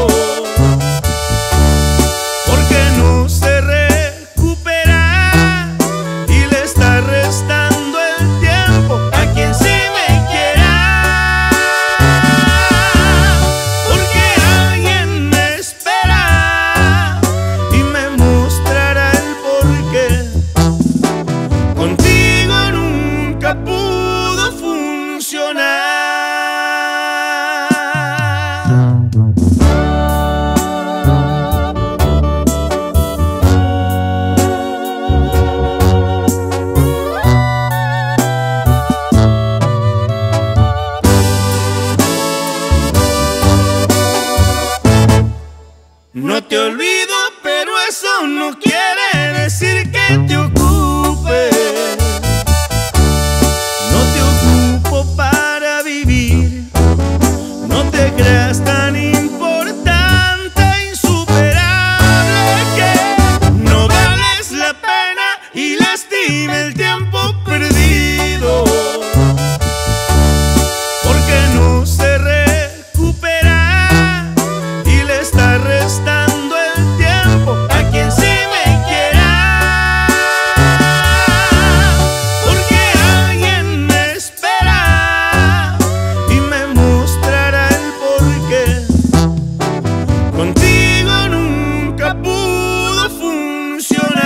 porque no se recupera y le está restando el tiempo a quien sí me quiera. Porque alguien me espera y me mostrará el porqué. Contigo nunca pudo funcionar. No te olvido, pero eso no quiere decir que te ocupes. No te ocupo para vivir, no te creas tan importante, insuperable, que no vales la pena y lastima el tiempo perdido, porque no se recupera y le está restando el tiempo a quien sí me quiera. Porque alguien me espera y me mostrará el porqué. Contigo nunca pudo funcionar.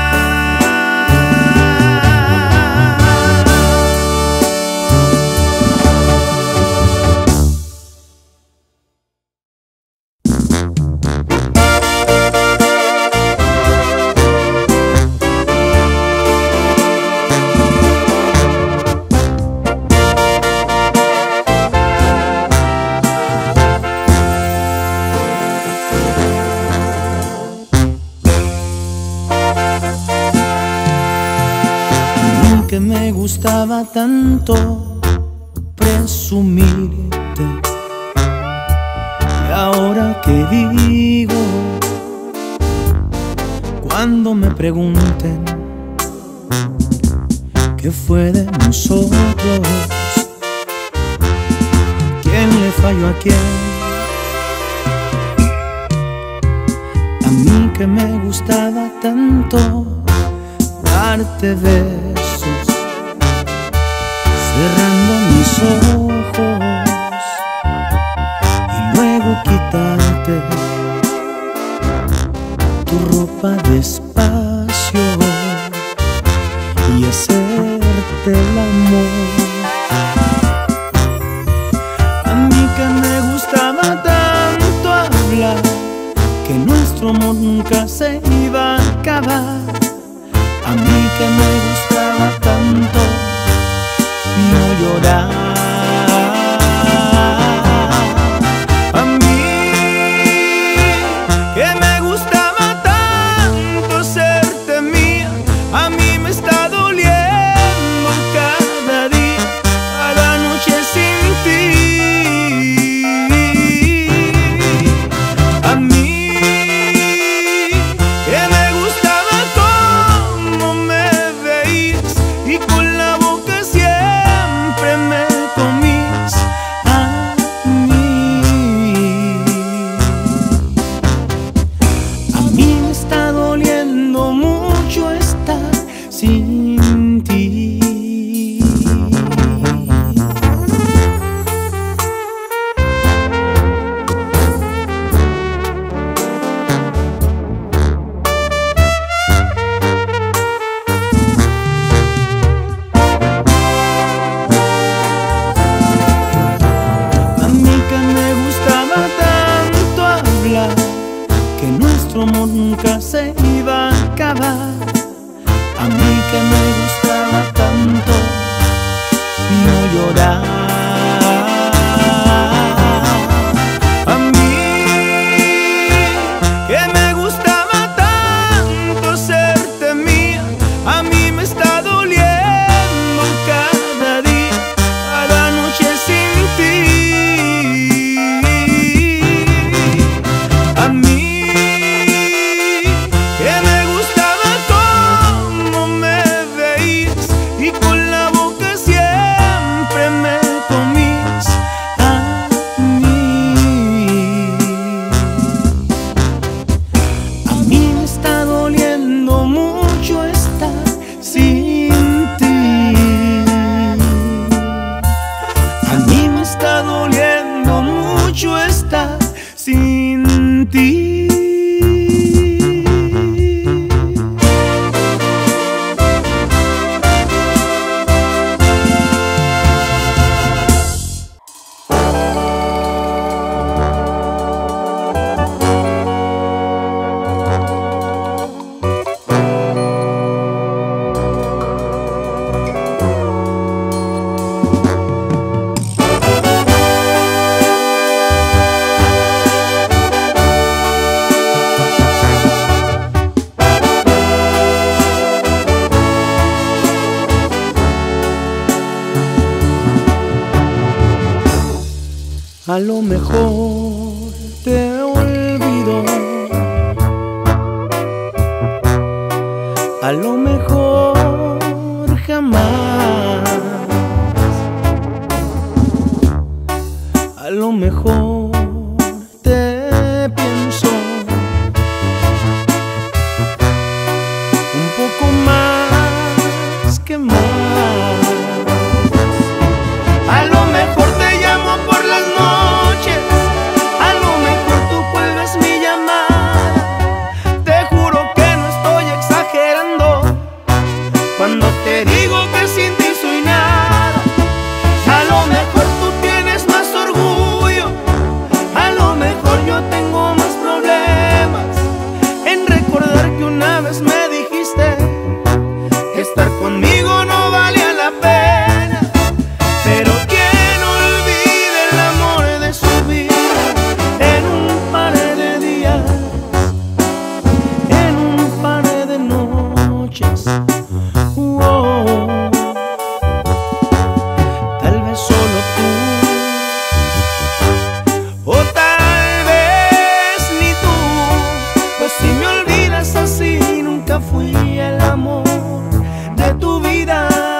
Que me gustaba tanto presumirte, y ahora que digo, cuando me pregunten qué fue de nosotros, quién le falló a quién. A mí que me gustaba tanto darte besos, cerrando mis ojos y luego quitarte tu ropa despacio y hacerte el amor. A mí que me gustaba tanto hablar que nuestro amor nunca se iba a acabar. A mí que me gustaba tanto no llorar. A mí que me gustaba tanto serte mía, a mí me está doliendo cada día A lo mejor te olvido, a lo mejor jamás, a lo mejor te pienso un poco más que más. A lo mejor te llamo por las noches, a lo mejor tú cuelgas mi llamada. Te juro que no estoy exagerando cuando te digo que sin ti soy nada. A lo mejor tú tienes más orgullo, a lo mejor yo tengo más problemas en recordar que una vez me dijiste que estar conmigo no valía la pena. Pero quien olvide el amor de su vida en un par de días, en un par de noches. Tal vez solo tú, o tal vez ni tú, pues si me olvidas así nunca fui el amor de tu vida.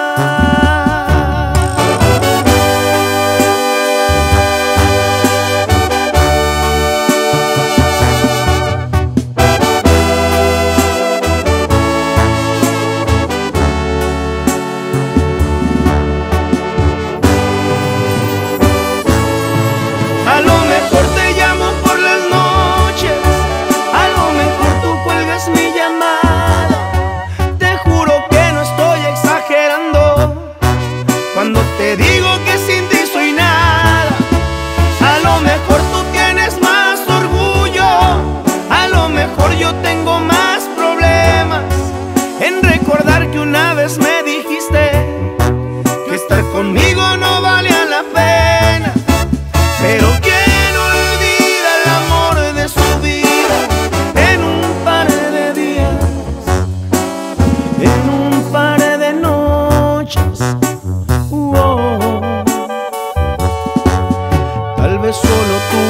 A lo mejor te llamo por las noches, a lo mejor tú cuelgas mi llamada. Te juro que no estoy exagerando cuando te digo que sin ti soy nada. A lo mejor tú tienes más orgullo, a lo mejor yo tengo más problemas en recordar que una vez me dijiste que estar conmigo no valía la pena. Pero quien olvida el amor de su vida en un par de días, en un par de noches. Tal vez solo tú,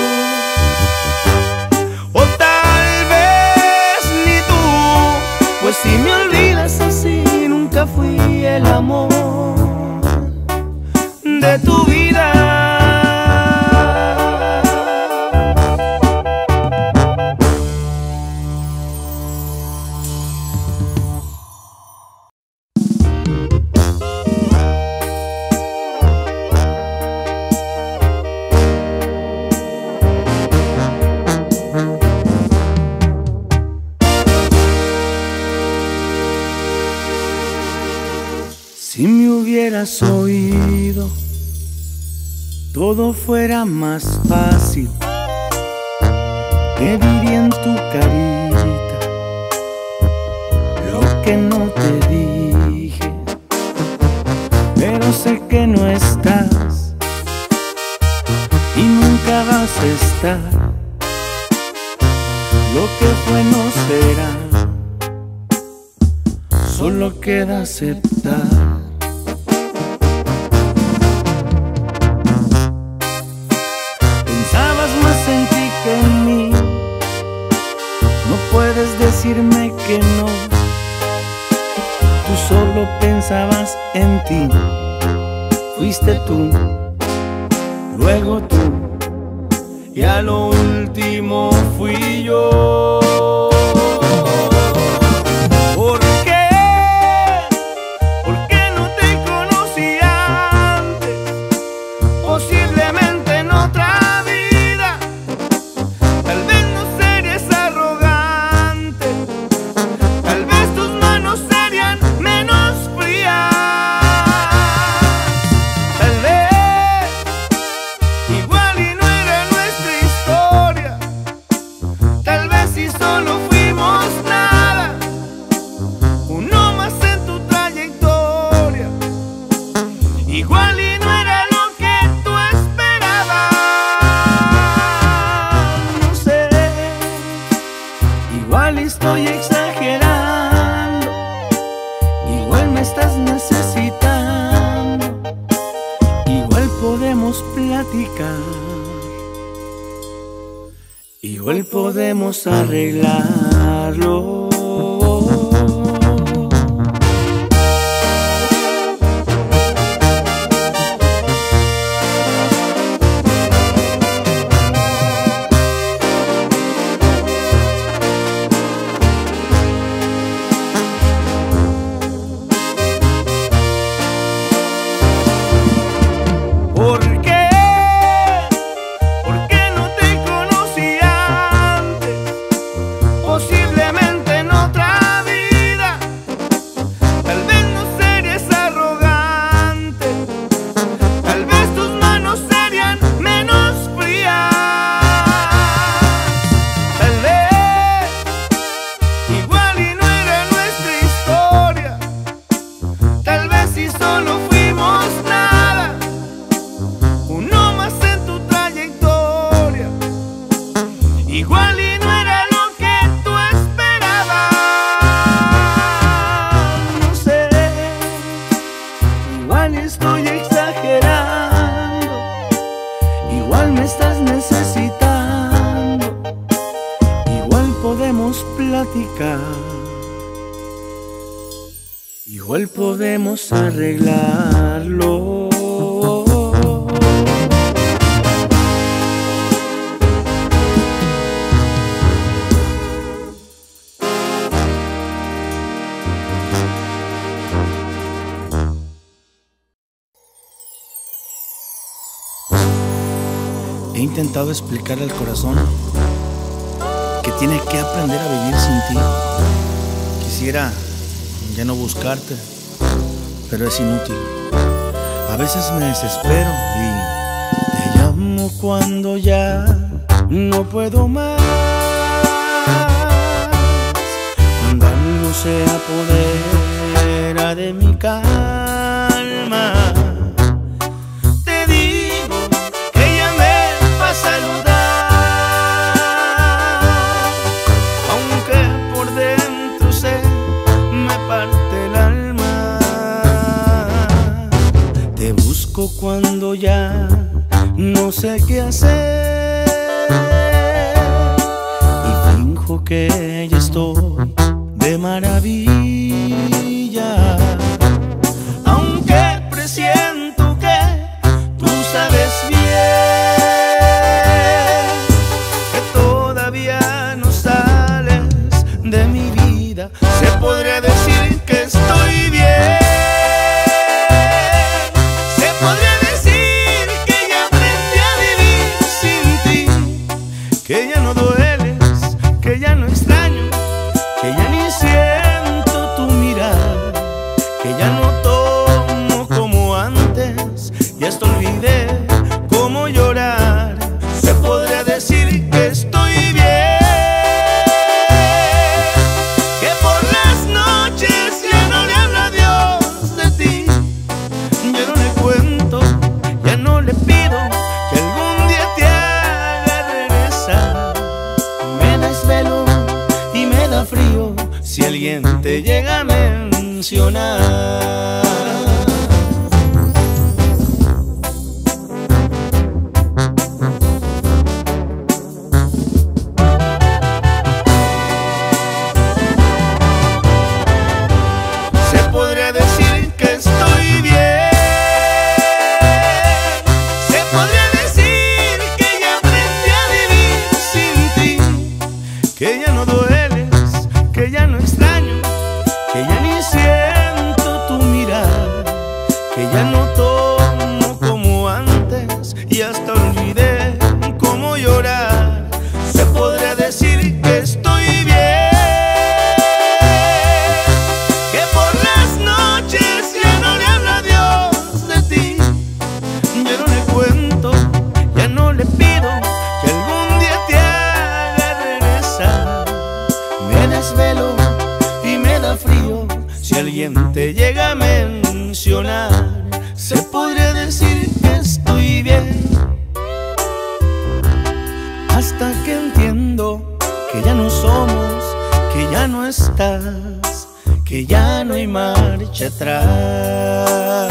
o tal vez ni tú, pues si me olvidas así nunca fui el amor de tu vida. Si me hubieras oído, todo fuera más fácil. Te diría en tu carita lo que no te dije, pero sé que no estás y nunca vas a estar. Lo que fue no será, solo queda aceptar. Pensabas más en ti que en mí, no puedes decirme que no. Tú solo pensabas en ti, fuiste tú, luego tú, y a lo último fui yo. ¿Por qué? Porque no te conocí antes, posiblemente en otra vida. Tal vez no serías arrogante, tal vez tus manos serían menos frías. Tal vez igual y no era nuestra historia, tal vez si solo fuimos nada, uno más en tu trayectoria. Igual y no era lo que tú esperabas, no sé. Igual estoy exagerando, igual me estás necesitando, igual podemos platicar. igual podemos arreglarlo. Igual y no era lo que tú esperabas. No sé, igual estoy exagerando, igual me estás necesitando, igual podemos platicar, igual podemos arreglarlo. He intentado explicarle al corazón que tiene que aprender a vivir sin ti. Quisiera ya no buscarte, pero es inútil. A veces me desespero y te llamo cuando ya no puedo más. Cuando algo se apodera de mi calma, cuando ya no sé qué hacer y finjo que ya estoy de maravilla, aunque presiento que tú sabes bien que todavía no sales de mi vida. Se podría decir que estoy bien. Que ya no dueles, que ya no extraño, que ya ni siento tu mirada, que ya no tomo como antes, ya hasta olvidé cómo llorar. Se podría decir que estoy bien, que por las noches ya no le hablo a Dios de ti, ya no le cuento, ya no le pido que algún día te haga regresar. Me desvelo y me da frío si alguien te llega a mencionar. Se podría decir que estoy bien, se podría decir que ya aprendí a vivir sin ti, que ya no dueles, que ya no extraño, que ya ni siento tu mirada, que ya no tomo como antes y hasta olvidé cómo llorar. Se podría decir que estoy bien, que por las noches ya no le hablo a Dios de ti, ya no le cuento, ya no le pido que algún día te haga regresar. Me desvelo y me da frío si alguien te llega a mencionar. Se podría decir que estoy bien, hasta que entiendo que ya no somos, que ya no estás, que ya no hay marcha atrás.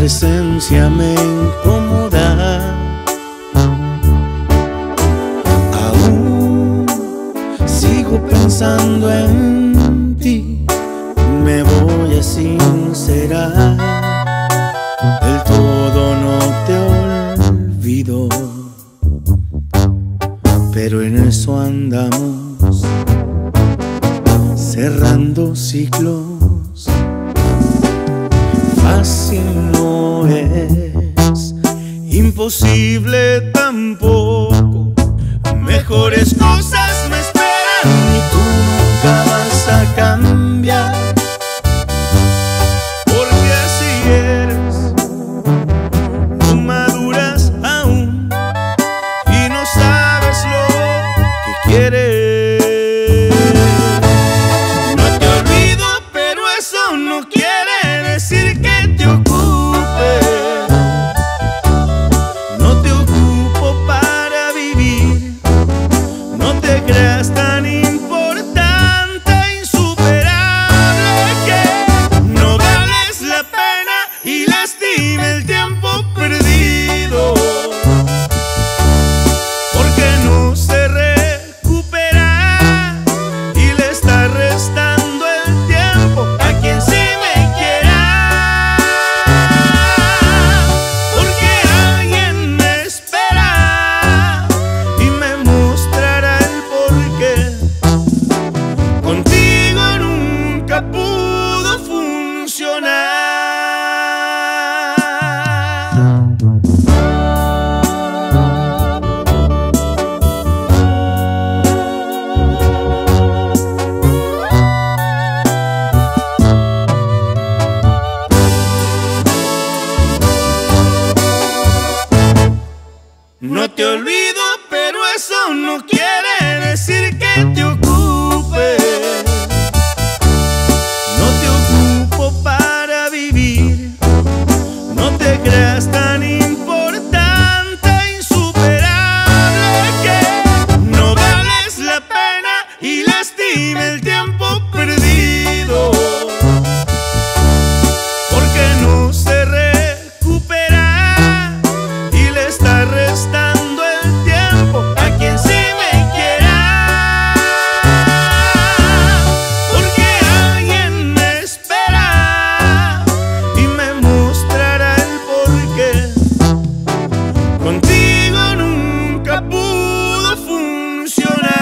presencia me incomoda. Aún sigo pensando en ti, me voy a sincerar. Del todo no te olvido, pero en eso andamos, cerrando ciclos. Fácil no es, imposible tampoco. Mejores cosas me esperan y tú nunca vas a cambiar, porque así eres. No maduras aún y no sabes lo que quieres. No te olvido, pero eso no quiere decir que te ocupe. No te ocupo para vivir. No te creas tan importante, insuperable, que no vales la pena y lastima el tiempo perdido, porque no se recupera y le está restando el tiempo a quien sí me quiera, porque alguien me espera y me mostrará el porqué. Contigo nunca pudo funcionar. No te olvido, pero eso no quiere decir que te ocupe. No te ocupo para vivir. No te creas tan importante, insuperable, que no vales la pena y lastima el tiempo perdido, porque no se recupera y le está restando el tiempo a quien sí me quiera, porque alguien me espera y me mostrará el porqué. Contigo nunca pudo funcionar.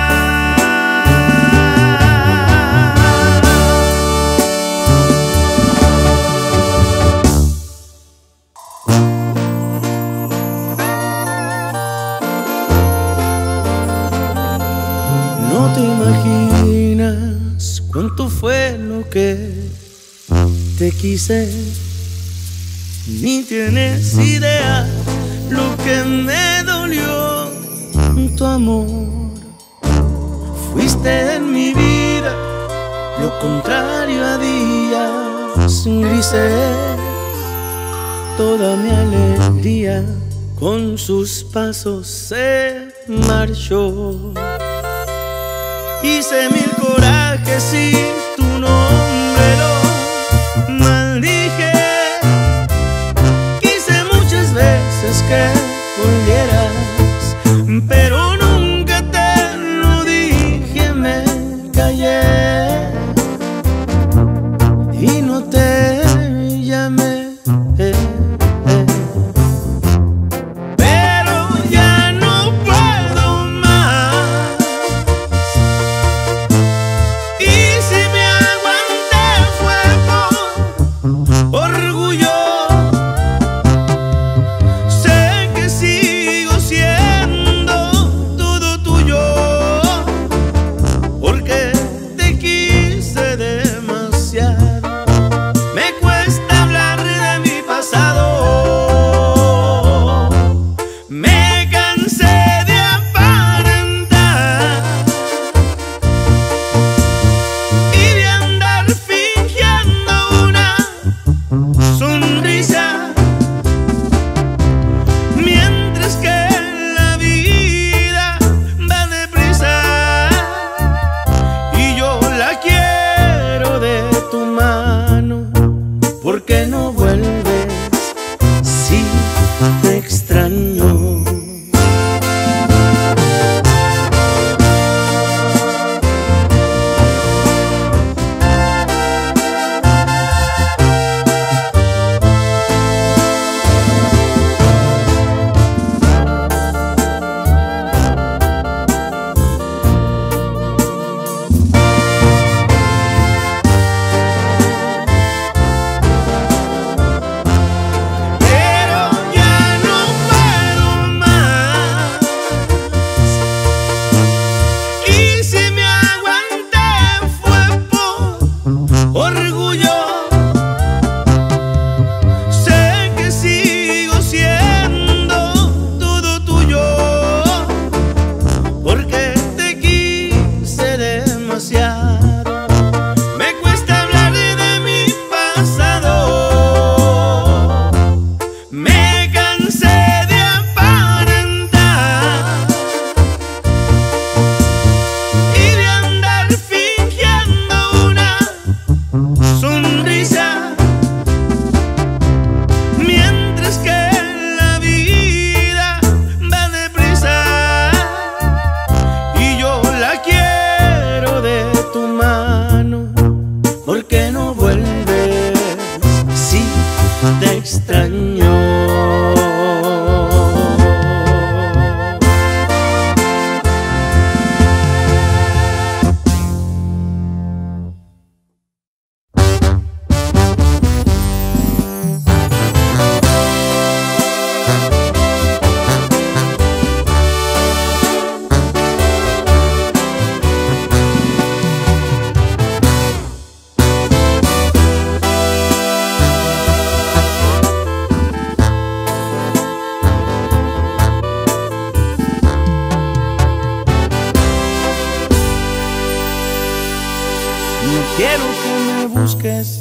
No te imaginas cuánto fue lo que te quise, ni tienes idea lo que me dolió tu amor. Fuiste en mi vida lo contrario a días grises. Toda mi alegría con sus pasos se marchó. Hice mil corajes y tu nombre lo maldije. Quise muchas veces que volvieras, pero nunca te lo dije. Me callé y no te llamé. Pero ya no puedo más, y si me aguanté fue por orgullo. Sé que sigo siendo todo tuyo, porque te quise demasiado. Me cuesta hablar de mi pasado. Me cansé de aparentar y de andar fingiendo una sonrisa, mientras que la vida va deprisa y yo la quiero de tu mano. ¿Por qué no vuelves No quiero que me busques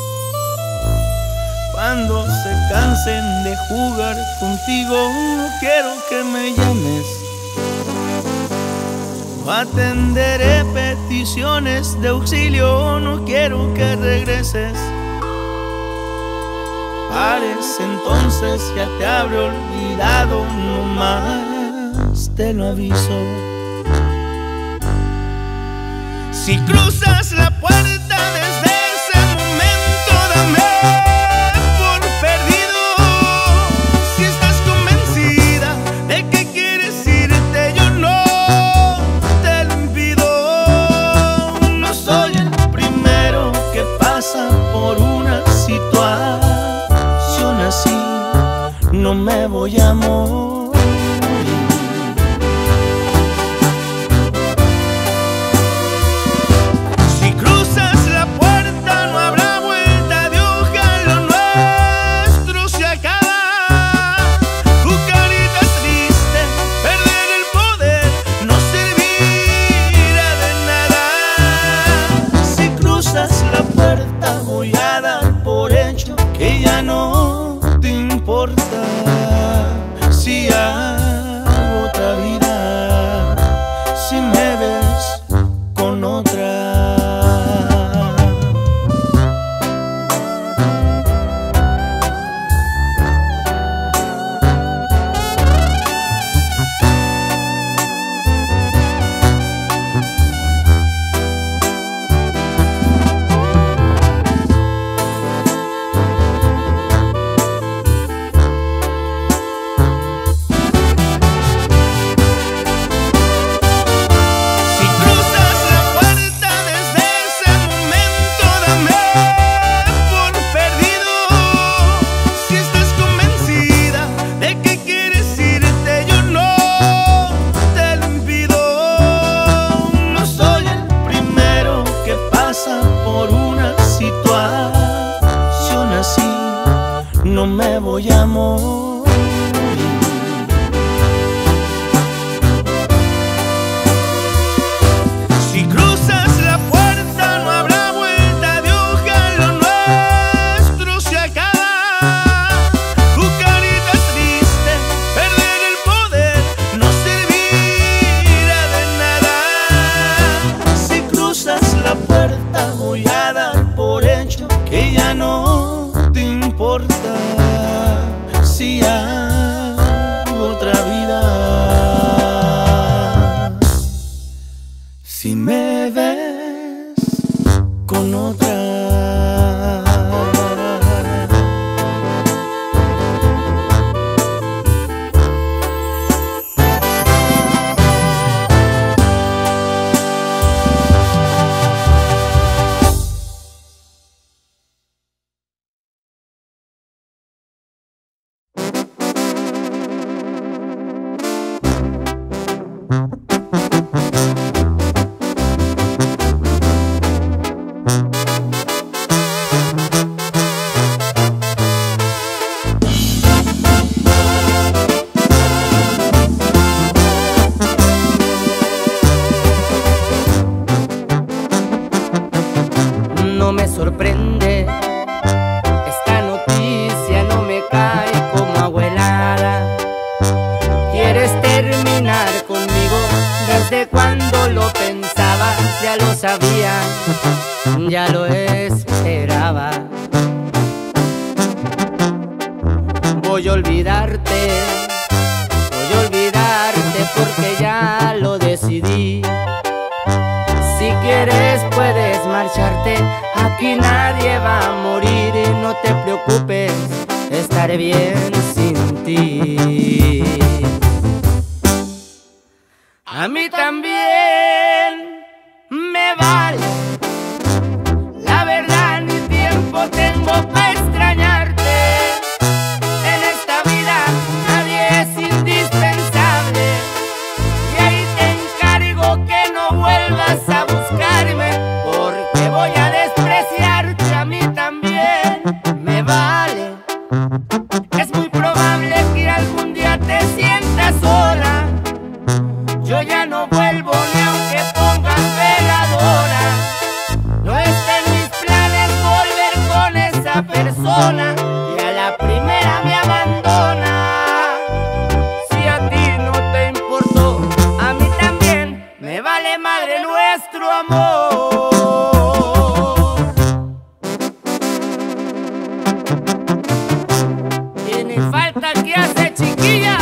cuando se cansen de jugar contigo. No quiero que me llames, no atenderé peticiones de auxilio. No quiero que regreses, parece entonces ya te habré olvidado. No más te lo aviso. Si cruzas la puerta desde ese momento, dame por perdido. Si estás convencida de que quieres irte, yo no te lo impido. No soy el primero que pasa por una situación así. No me voy a morir. Si hago otra vida, si me ves con otra. Por una situación así, no me voy a morir. Si cruzas la puerta no habrá vuelta de hoja, lo nuestro se acaba. Cucarita triste, perder el poder no servirá de nada. Si cruzas la puerta voy a dar por hecho que ya no te importa. Si hago otra vida, si me ves con otra. No me sorprende, esta noticia no me cae como abuelada. ¿Quieres terminar conmigo? Desde cuando lo pensaba, ya lo sabía, ya lo esperaba. Voy a olvidarte porque ya lo decidí. Si quieres puedes marcharte, aquí nadie va a morir. No te preocupes, estaré bien sin ti. A mí también me vale, la verdad ni tiempo tengo para extrañarte. En esta vida nadie es indispensable, y ahí te encargo que no vuelvas a buscarme, porque voy a despreciarte. A mí también me vale, es muy probable que algún día te sientas sola. Yo ya no vuelvo persona y a la primera me abandona. Si a ti no te importó, a mí también me vale madre nuestro amor. ¿Tiene falta que hace, chiquilla?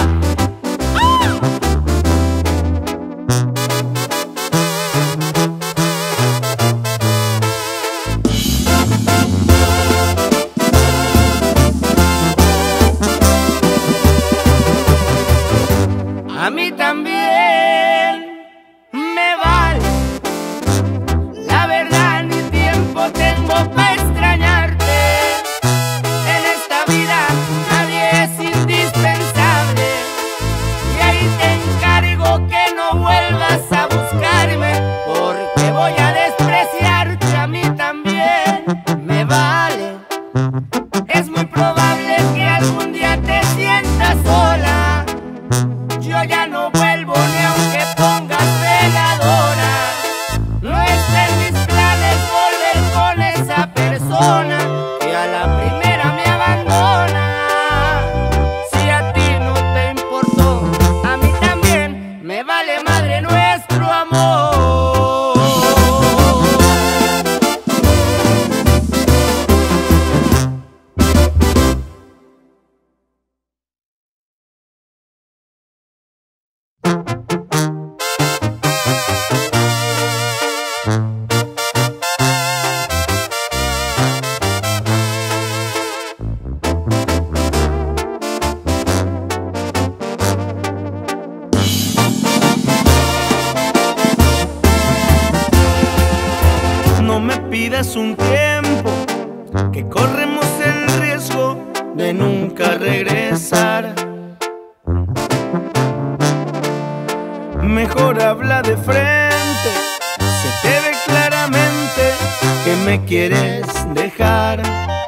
A mí también me vale, la verdad ni tiempo tengo para extrañarte. En esta vida nadie es indispensable y ahí te encargo que no vuelvas a buscarme, porque voy a despreciarte. A mí también me vale, es muy probable que algún día te sientas sola. Yo ya no vuelvo ni aunque pongas veladora. No está en mis planes volver con esa persona que a la primera me abandona. Si a ti no te importó, a mí también me vale madre nuestro amor. No me pidas un tiempo, que corremos el riesgo de nunca regresar. Mejor habla de frente, se te ve claramente que me quieres dejar.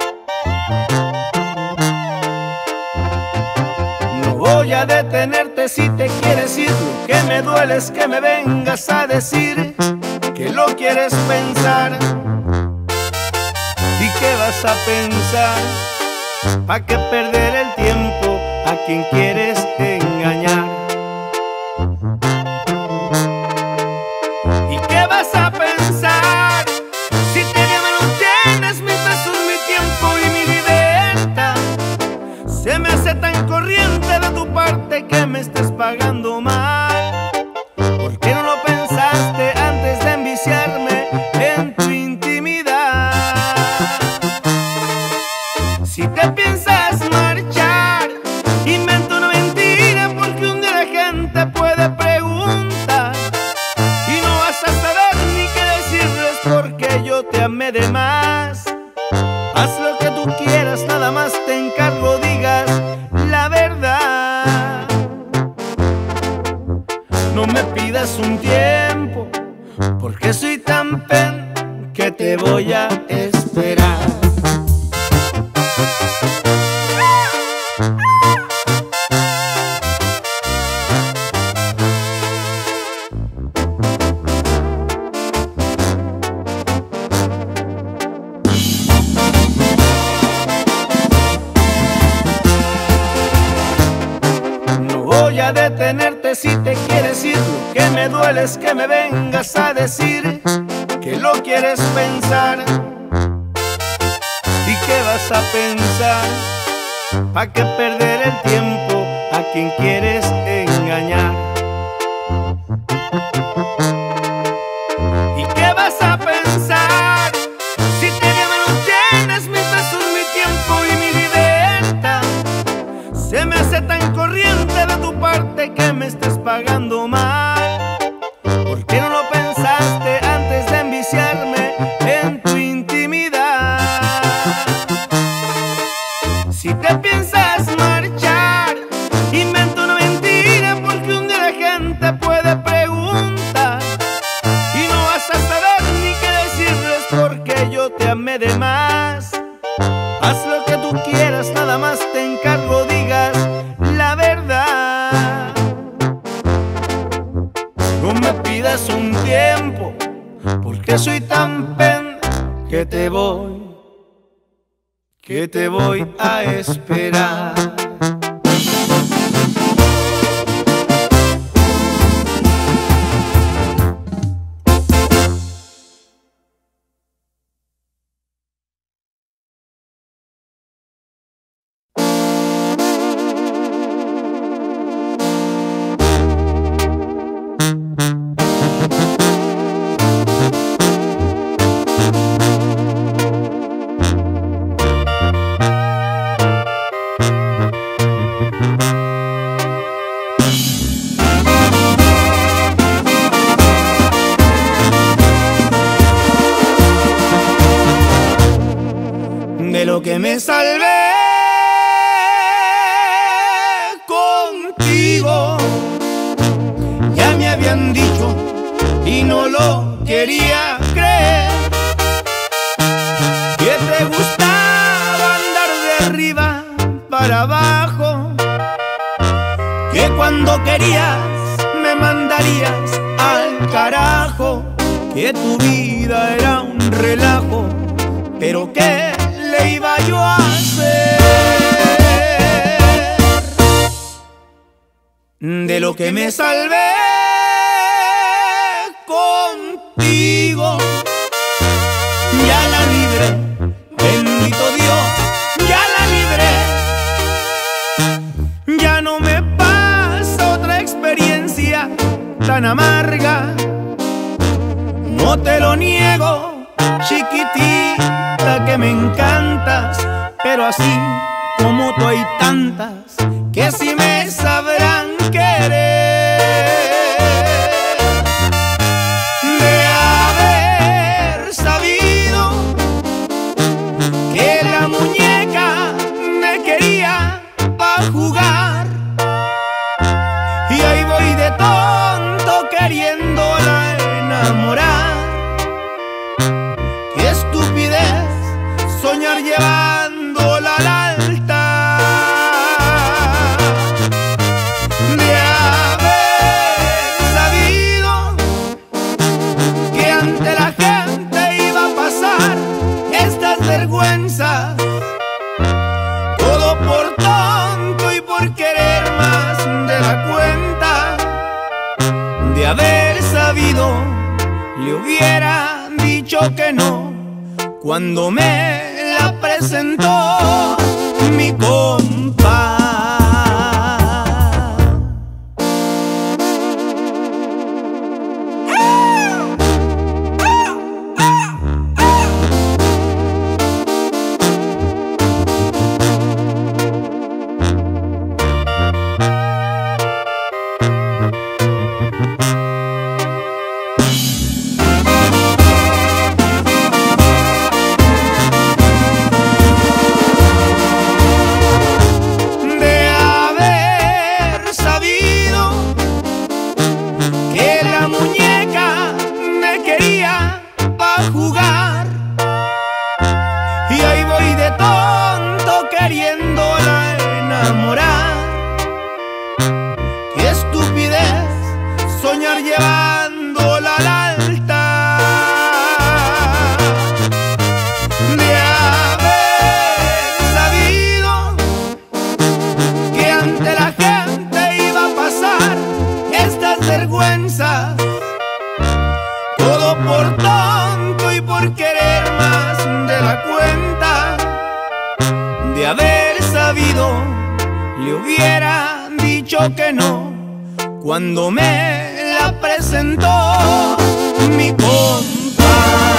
No voy a detenerte si te quieres ir. Lo que me duele es que me vengas a decir que lo quieres pensar. ¿Y qué vas a pensar? ¿Pa' qué perder el tiempo a quien quieres engañar? ¿Y qué vas a pensar? Si te llaman tienes mis besos, mi tiempo y mi libertad. Se me hace tan corriente de tu parte que me estés pagando mal. ¿Por qué no lo pensaste antes de enviciarme en tu intimidad? Si te piensas marchar, inventa una mentira, porque un día la gente puede preguntar y no vas a saber ni qué decirles, porque yo te amé de más. Haz lo que tú quieras, nada más te encargo digas la verdad. No me pidas un tiempo, porque soy tan pen que te voy a esperar. No voy a detenerte si te quieres ir. Lo que me duele es que me vengas a decir que lo quieres pensar. ¿Y qué vas a pensar? ¿Pa' qué perder el tiempo a quien quieres engañar? ¿Y qué vas a pensar? Si te llaman no tienes mis besos, mi tiempo y mi libertad. Se me hace tan corriente de tu parte que me estés pagando mal. ¿Por qué no lo pensaste antes de enviciarme en tu intimidad? Si te piensas marchar, inventa una mentira, porque un día la gente puede preguntar y no vas a saber ni qué decirles, porque yo te amé de más. Haz lo que tú quieras, nada más te encargo digas la verdad. No me pidas un tiempo, porque soy tan pen que te voy que te voy a esperar. De lo que me salvé contigo, ya me habían dicho y no lo quería creer, que te gustaba andar de arriba para abajo, que cuando querías me mandarías al carajo, que tu vida era un relajo, pero que le iba yo a hacer. De lo que me salvé contigo, ya la libré, bendito Dios, ya la libré. Ya no me pasa otra experiencia tan amarga, no te lo niego, chiquitita, que me encantas, pero así como tú hay tantas que sí me sabrán querer. De haber sabido que la muñeca me quería pa' jugar, y ahí voy de tonto queriéndola enamorar. Qué estupidez soñar llevándola al altar. De haber sabido que ante la gente iba a pasar estas vergüenzas, todo por tonto y por querer más de la cuenta. De haber sabido le hubiera dicho que no cuando me la presentó mi compa. Jugar, y ahí voy de tonto queriéndola enamorar. Qué estupidez soñar llevándola al altar. De haber sabido que ante la gente iba a pasar estas vergüenzas, todo por tonto y por querer más de la cuenta. De haber sabido le hubiera dicho que no cuando me la presentó mi compa.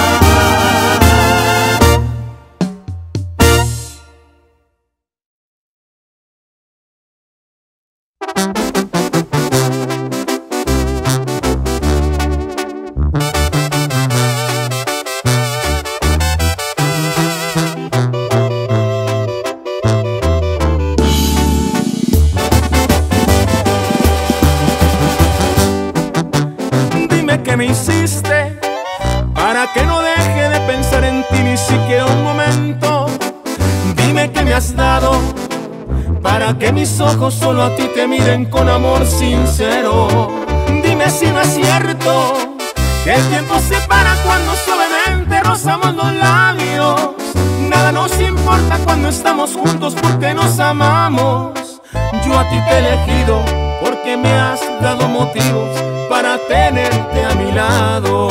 ¿Qué me hiciste para que no deje de pensar en ti ni siquiera un momento? Dime qué me has dado para que mis ojos solo a ti te miren con amor sincero. Dime si no es cierto que el tiempo se para cuando suavemente rozamos los labios. Nada nos importa cuando estamos juntos porque nos amamos. Yo a ti te he elegido porque me has dado motivos para tenerte a mi lado.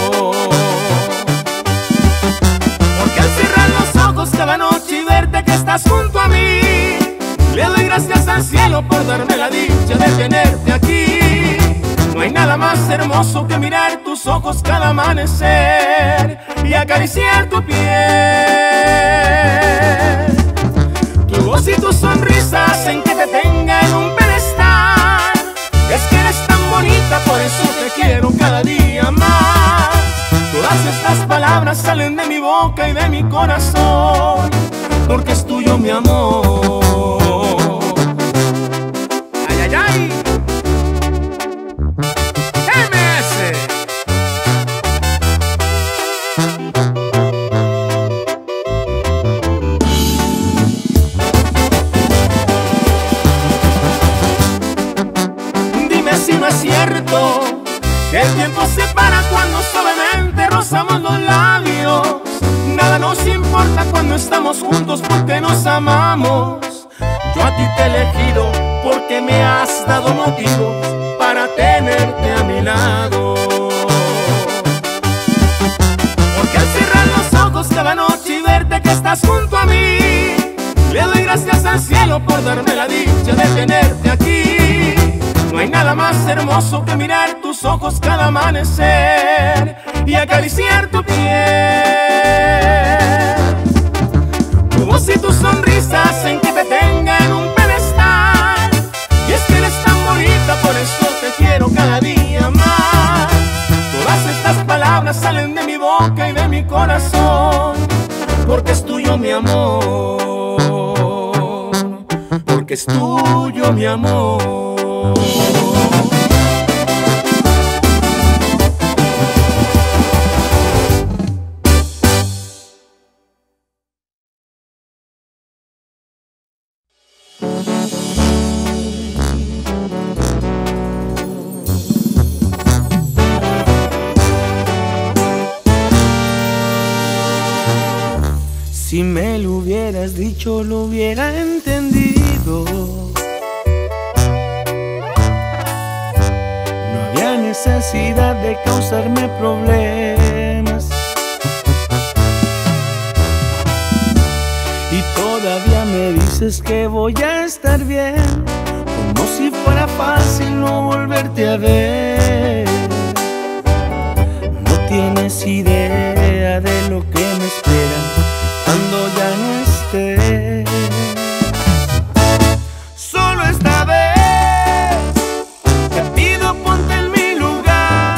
Porque al cerrar los ojos cada noche y verte que estás junto a mí, le doy gracias al cielo por darme la dicha de tenerte aquí. No hay nada más hermoso que mirar tus ojos cada amanecer y acariciar tu piel. Tu voz y tu sonrisa hacen que te tenga en un pedestal. Es que eres tan bonita, por eso te quiero cada día más. Todas estas palabras salen de mi boca y de mi corazón, porque es tuyo mi amor. Ay, ay, ay. Que el tiempo se para cuando suavemente rozamos los labios. Nada nos importa cuando estamos juntos porque nos amamos. Yo a ti te he elegido porque me has dado motivos para tenerte a mi lado. Porque al cerrar los ojos cada noche y verte que estás junto a mí, le doy gracias al cielo por darme la dicha de tenerte aquí. No hay nada más hermoso que mirar tus ojos cada amanecer y acariciar tu piel. Tu voz y tu sonrisa hacen que te tenga en un pedestal. Y es que eres tan bonita, por eso te quiero cada día más. Todas estas palabras salen de mi boca y de mi corazón, porque es tuyo mi amor, porque es tuyo mi amor. Si me lo hubieras dicho, lo hubiera entendido. No había necesidad de causarme problemas. Y todavía me dices que voy a estar bien, como si fuera fácil no volverte a ver. No tienes idea de lo que me espera cuando ya no esté. Solo esta vez te pido ponte en mi lugar,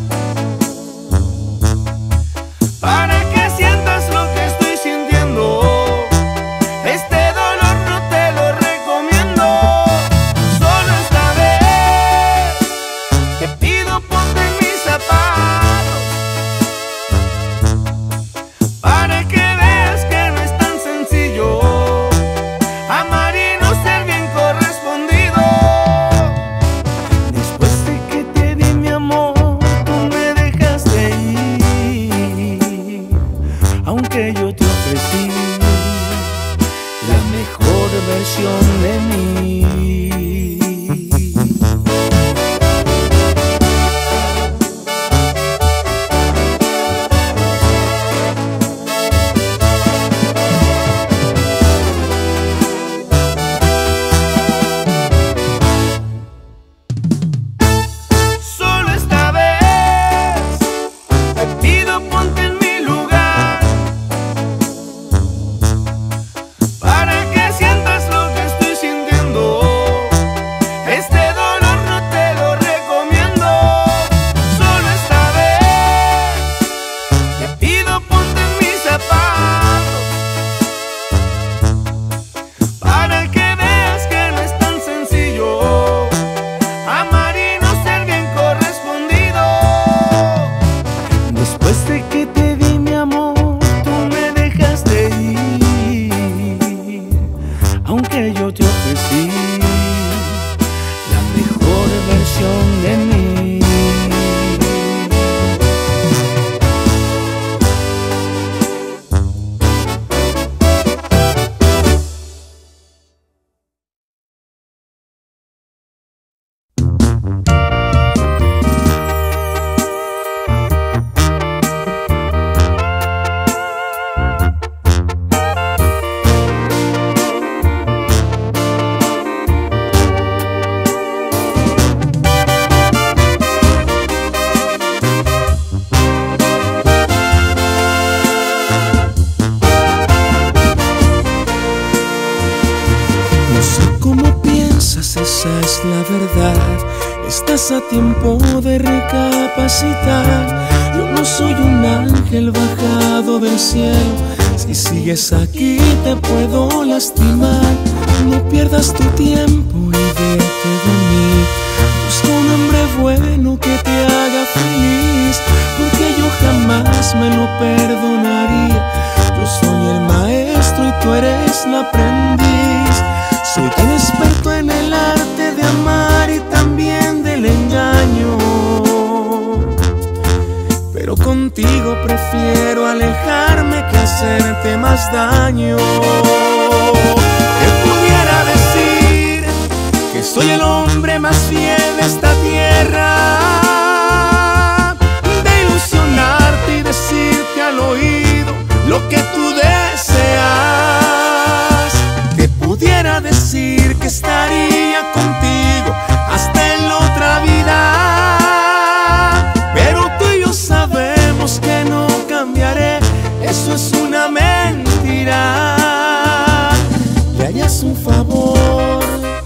para que sientas lo que estoy sintiendo. Este dolor no te lo recomiendo. Solo esta vez te pido ponte en mis zapatos, para que veas que no es tan sencillo amar y no ser bien correspondido. Después de que te di mi amor, tú me dejaste ir, aunque yo te ofrecí la mejor versión de mí. Solo esta vez te pido ponte en mi lugar, para que sientas lo que estoy esa es la verdad. Estás a tiempo de recapacitar. Yo no soy un ángel bajado del cielo. Si sigues aquí te puedo lastimar. No pierdas tu tiempo y vete de mí. Busca un hombre bueno que te haga feliz, porque yo jamás me lo perdonaría. Yo soy el maestro y tú eres la aprendiz. Soy tan experto en el arte de amar y también del engaño, pero contigo prefiero alejarme que hacerte más daño. Te pudiera decir que soy el hombre más fiel de esta tierra, de ilusionarte y decirte al oído lo que tú deseas. Te pudiera decir que estaría contigo hasta en la otra vida, pero tú y yo sabemos que no cambiaré. Eso es una mentira. Le harías un favor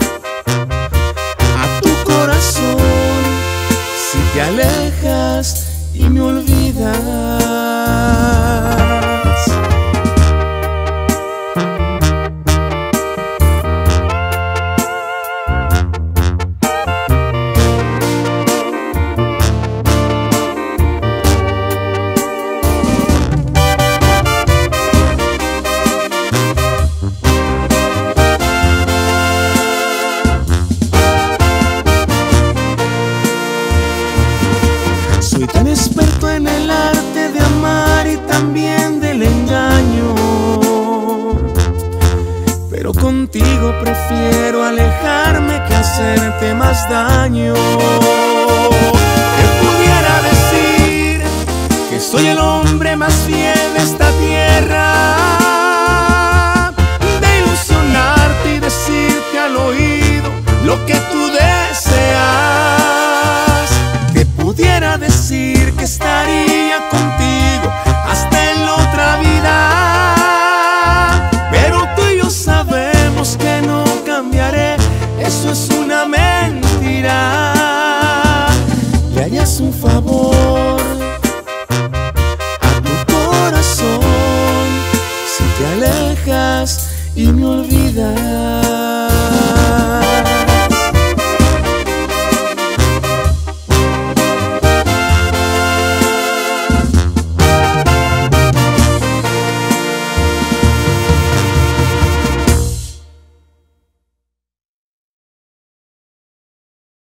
a tu corazón si te alejas y me olvidas. Soy tan experto en el arte de amar y también del engaño, pero contigo prefiero alejarme que hacerte más daño. Te pudiera decir que soy el hombre más fiel de esta tierra,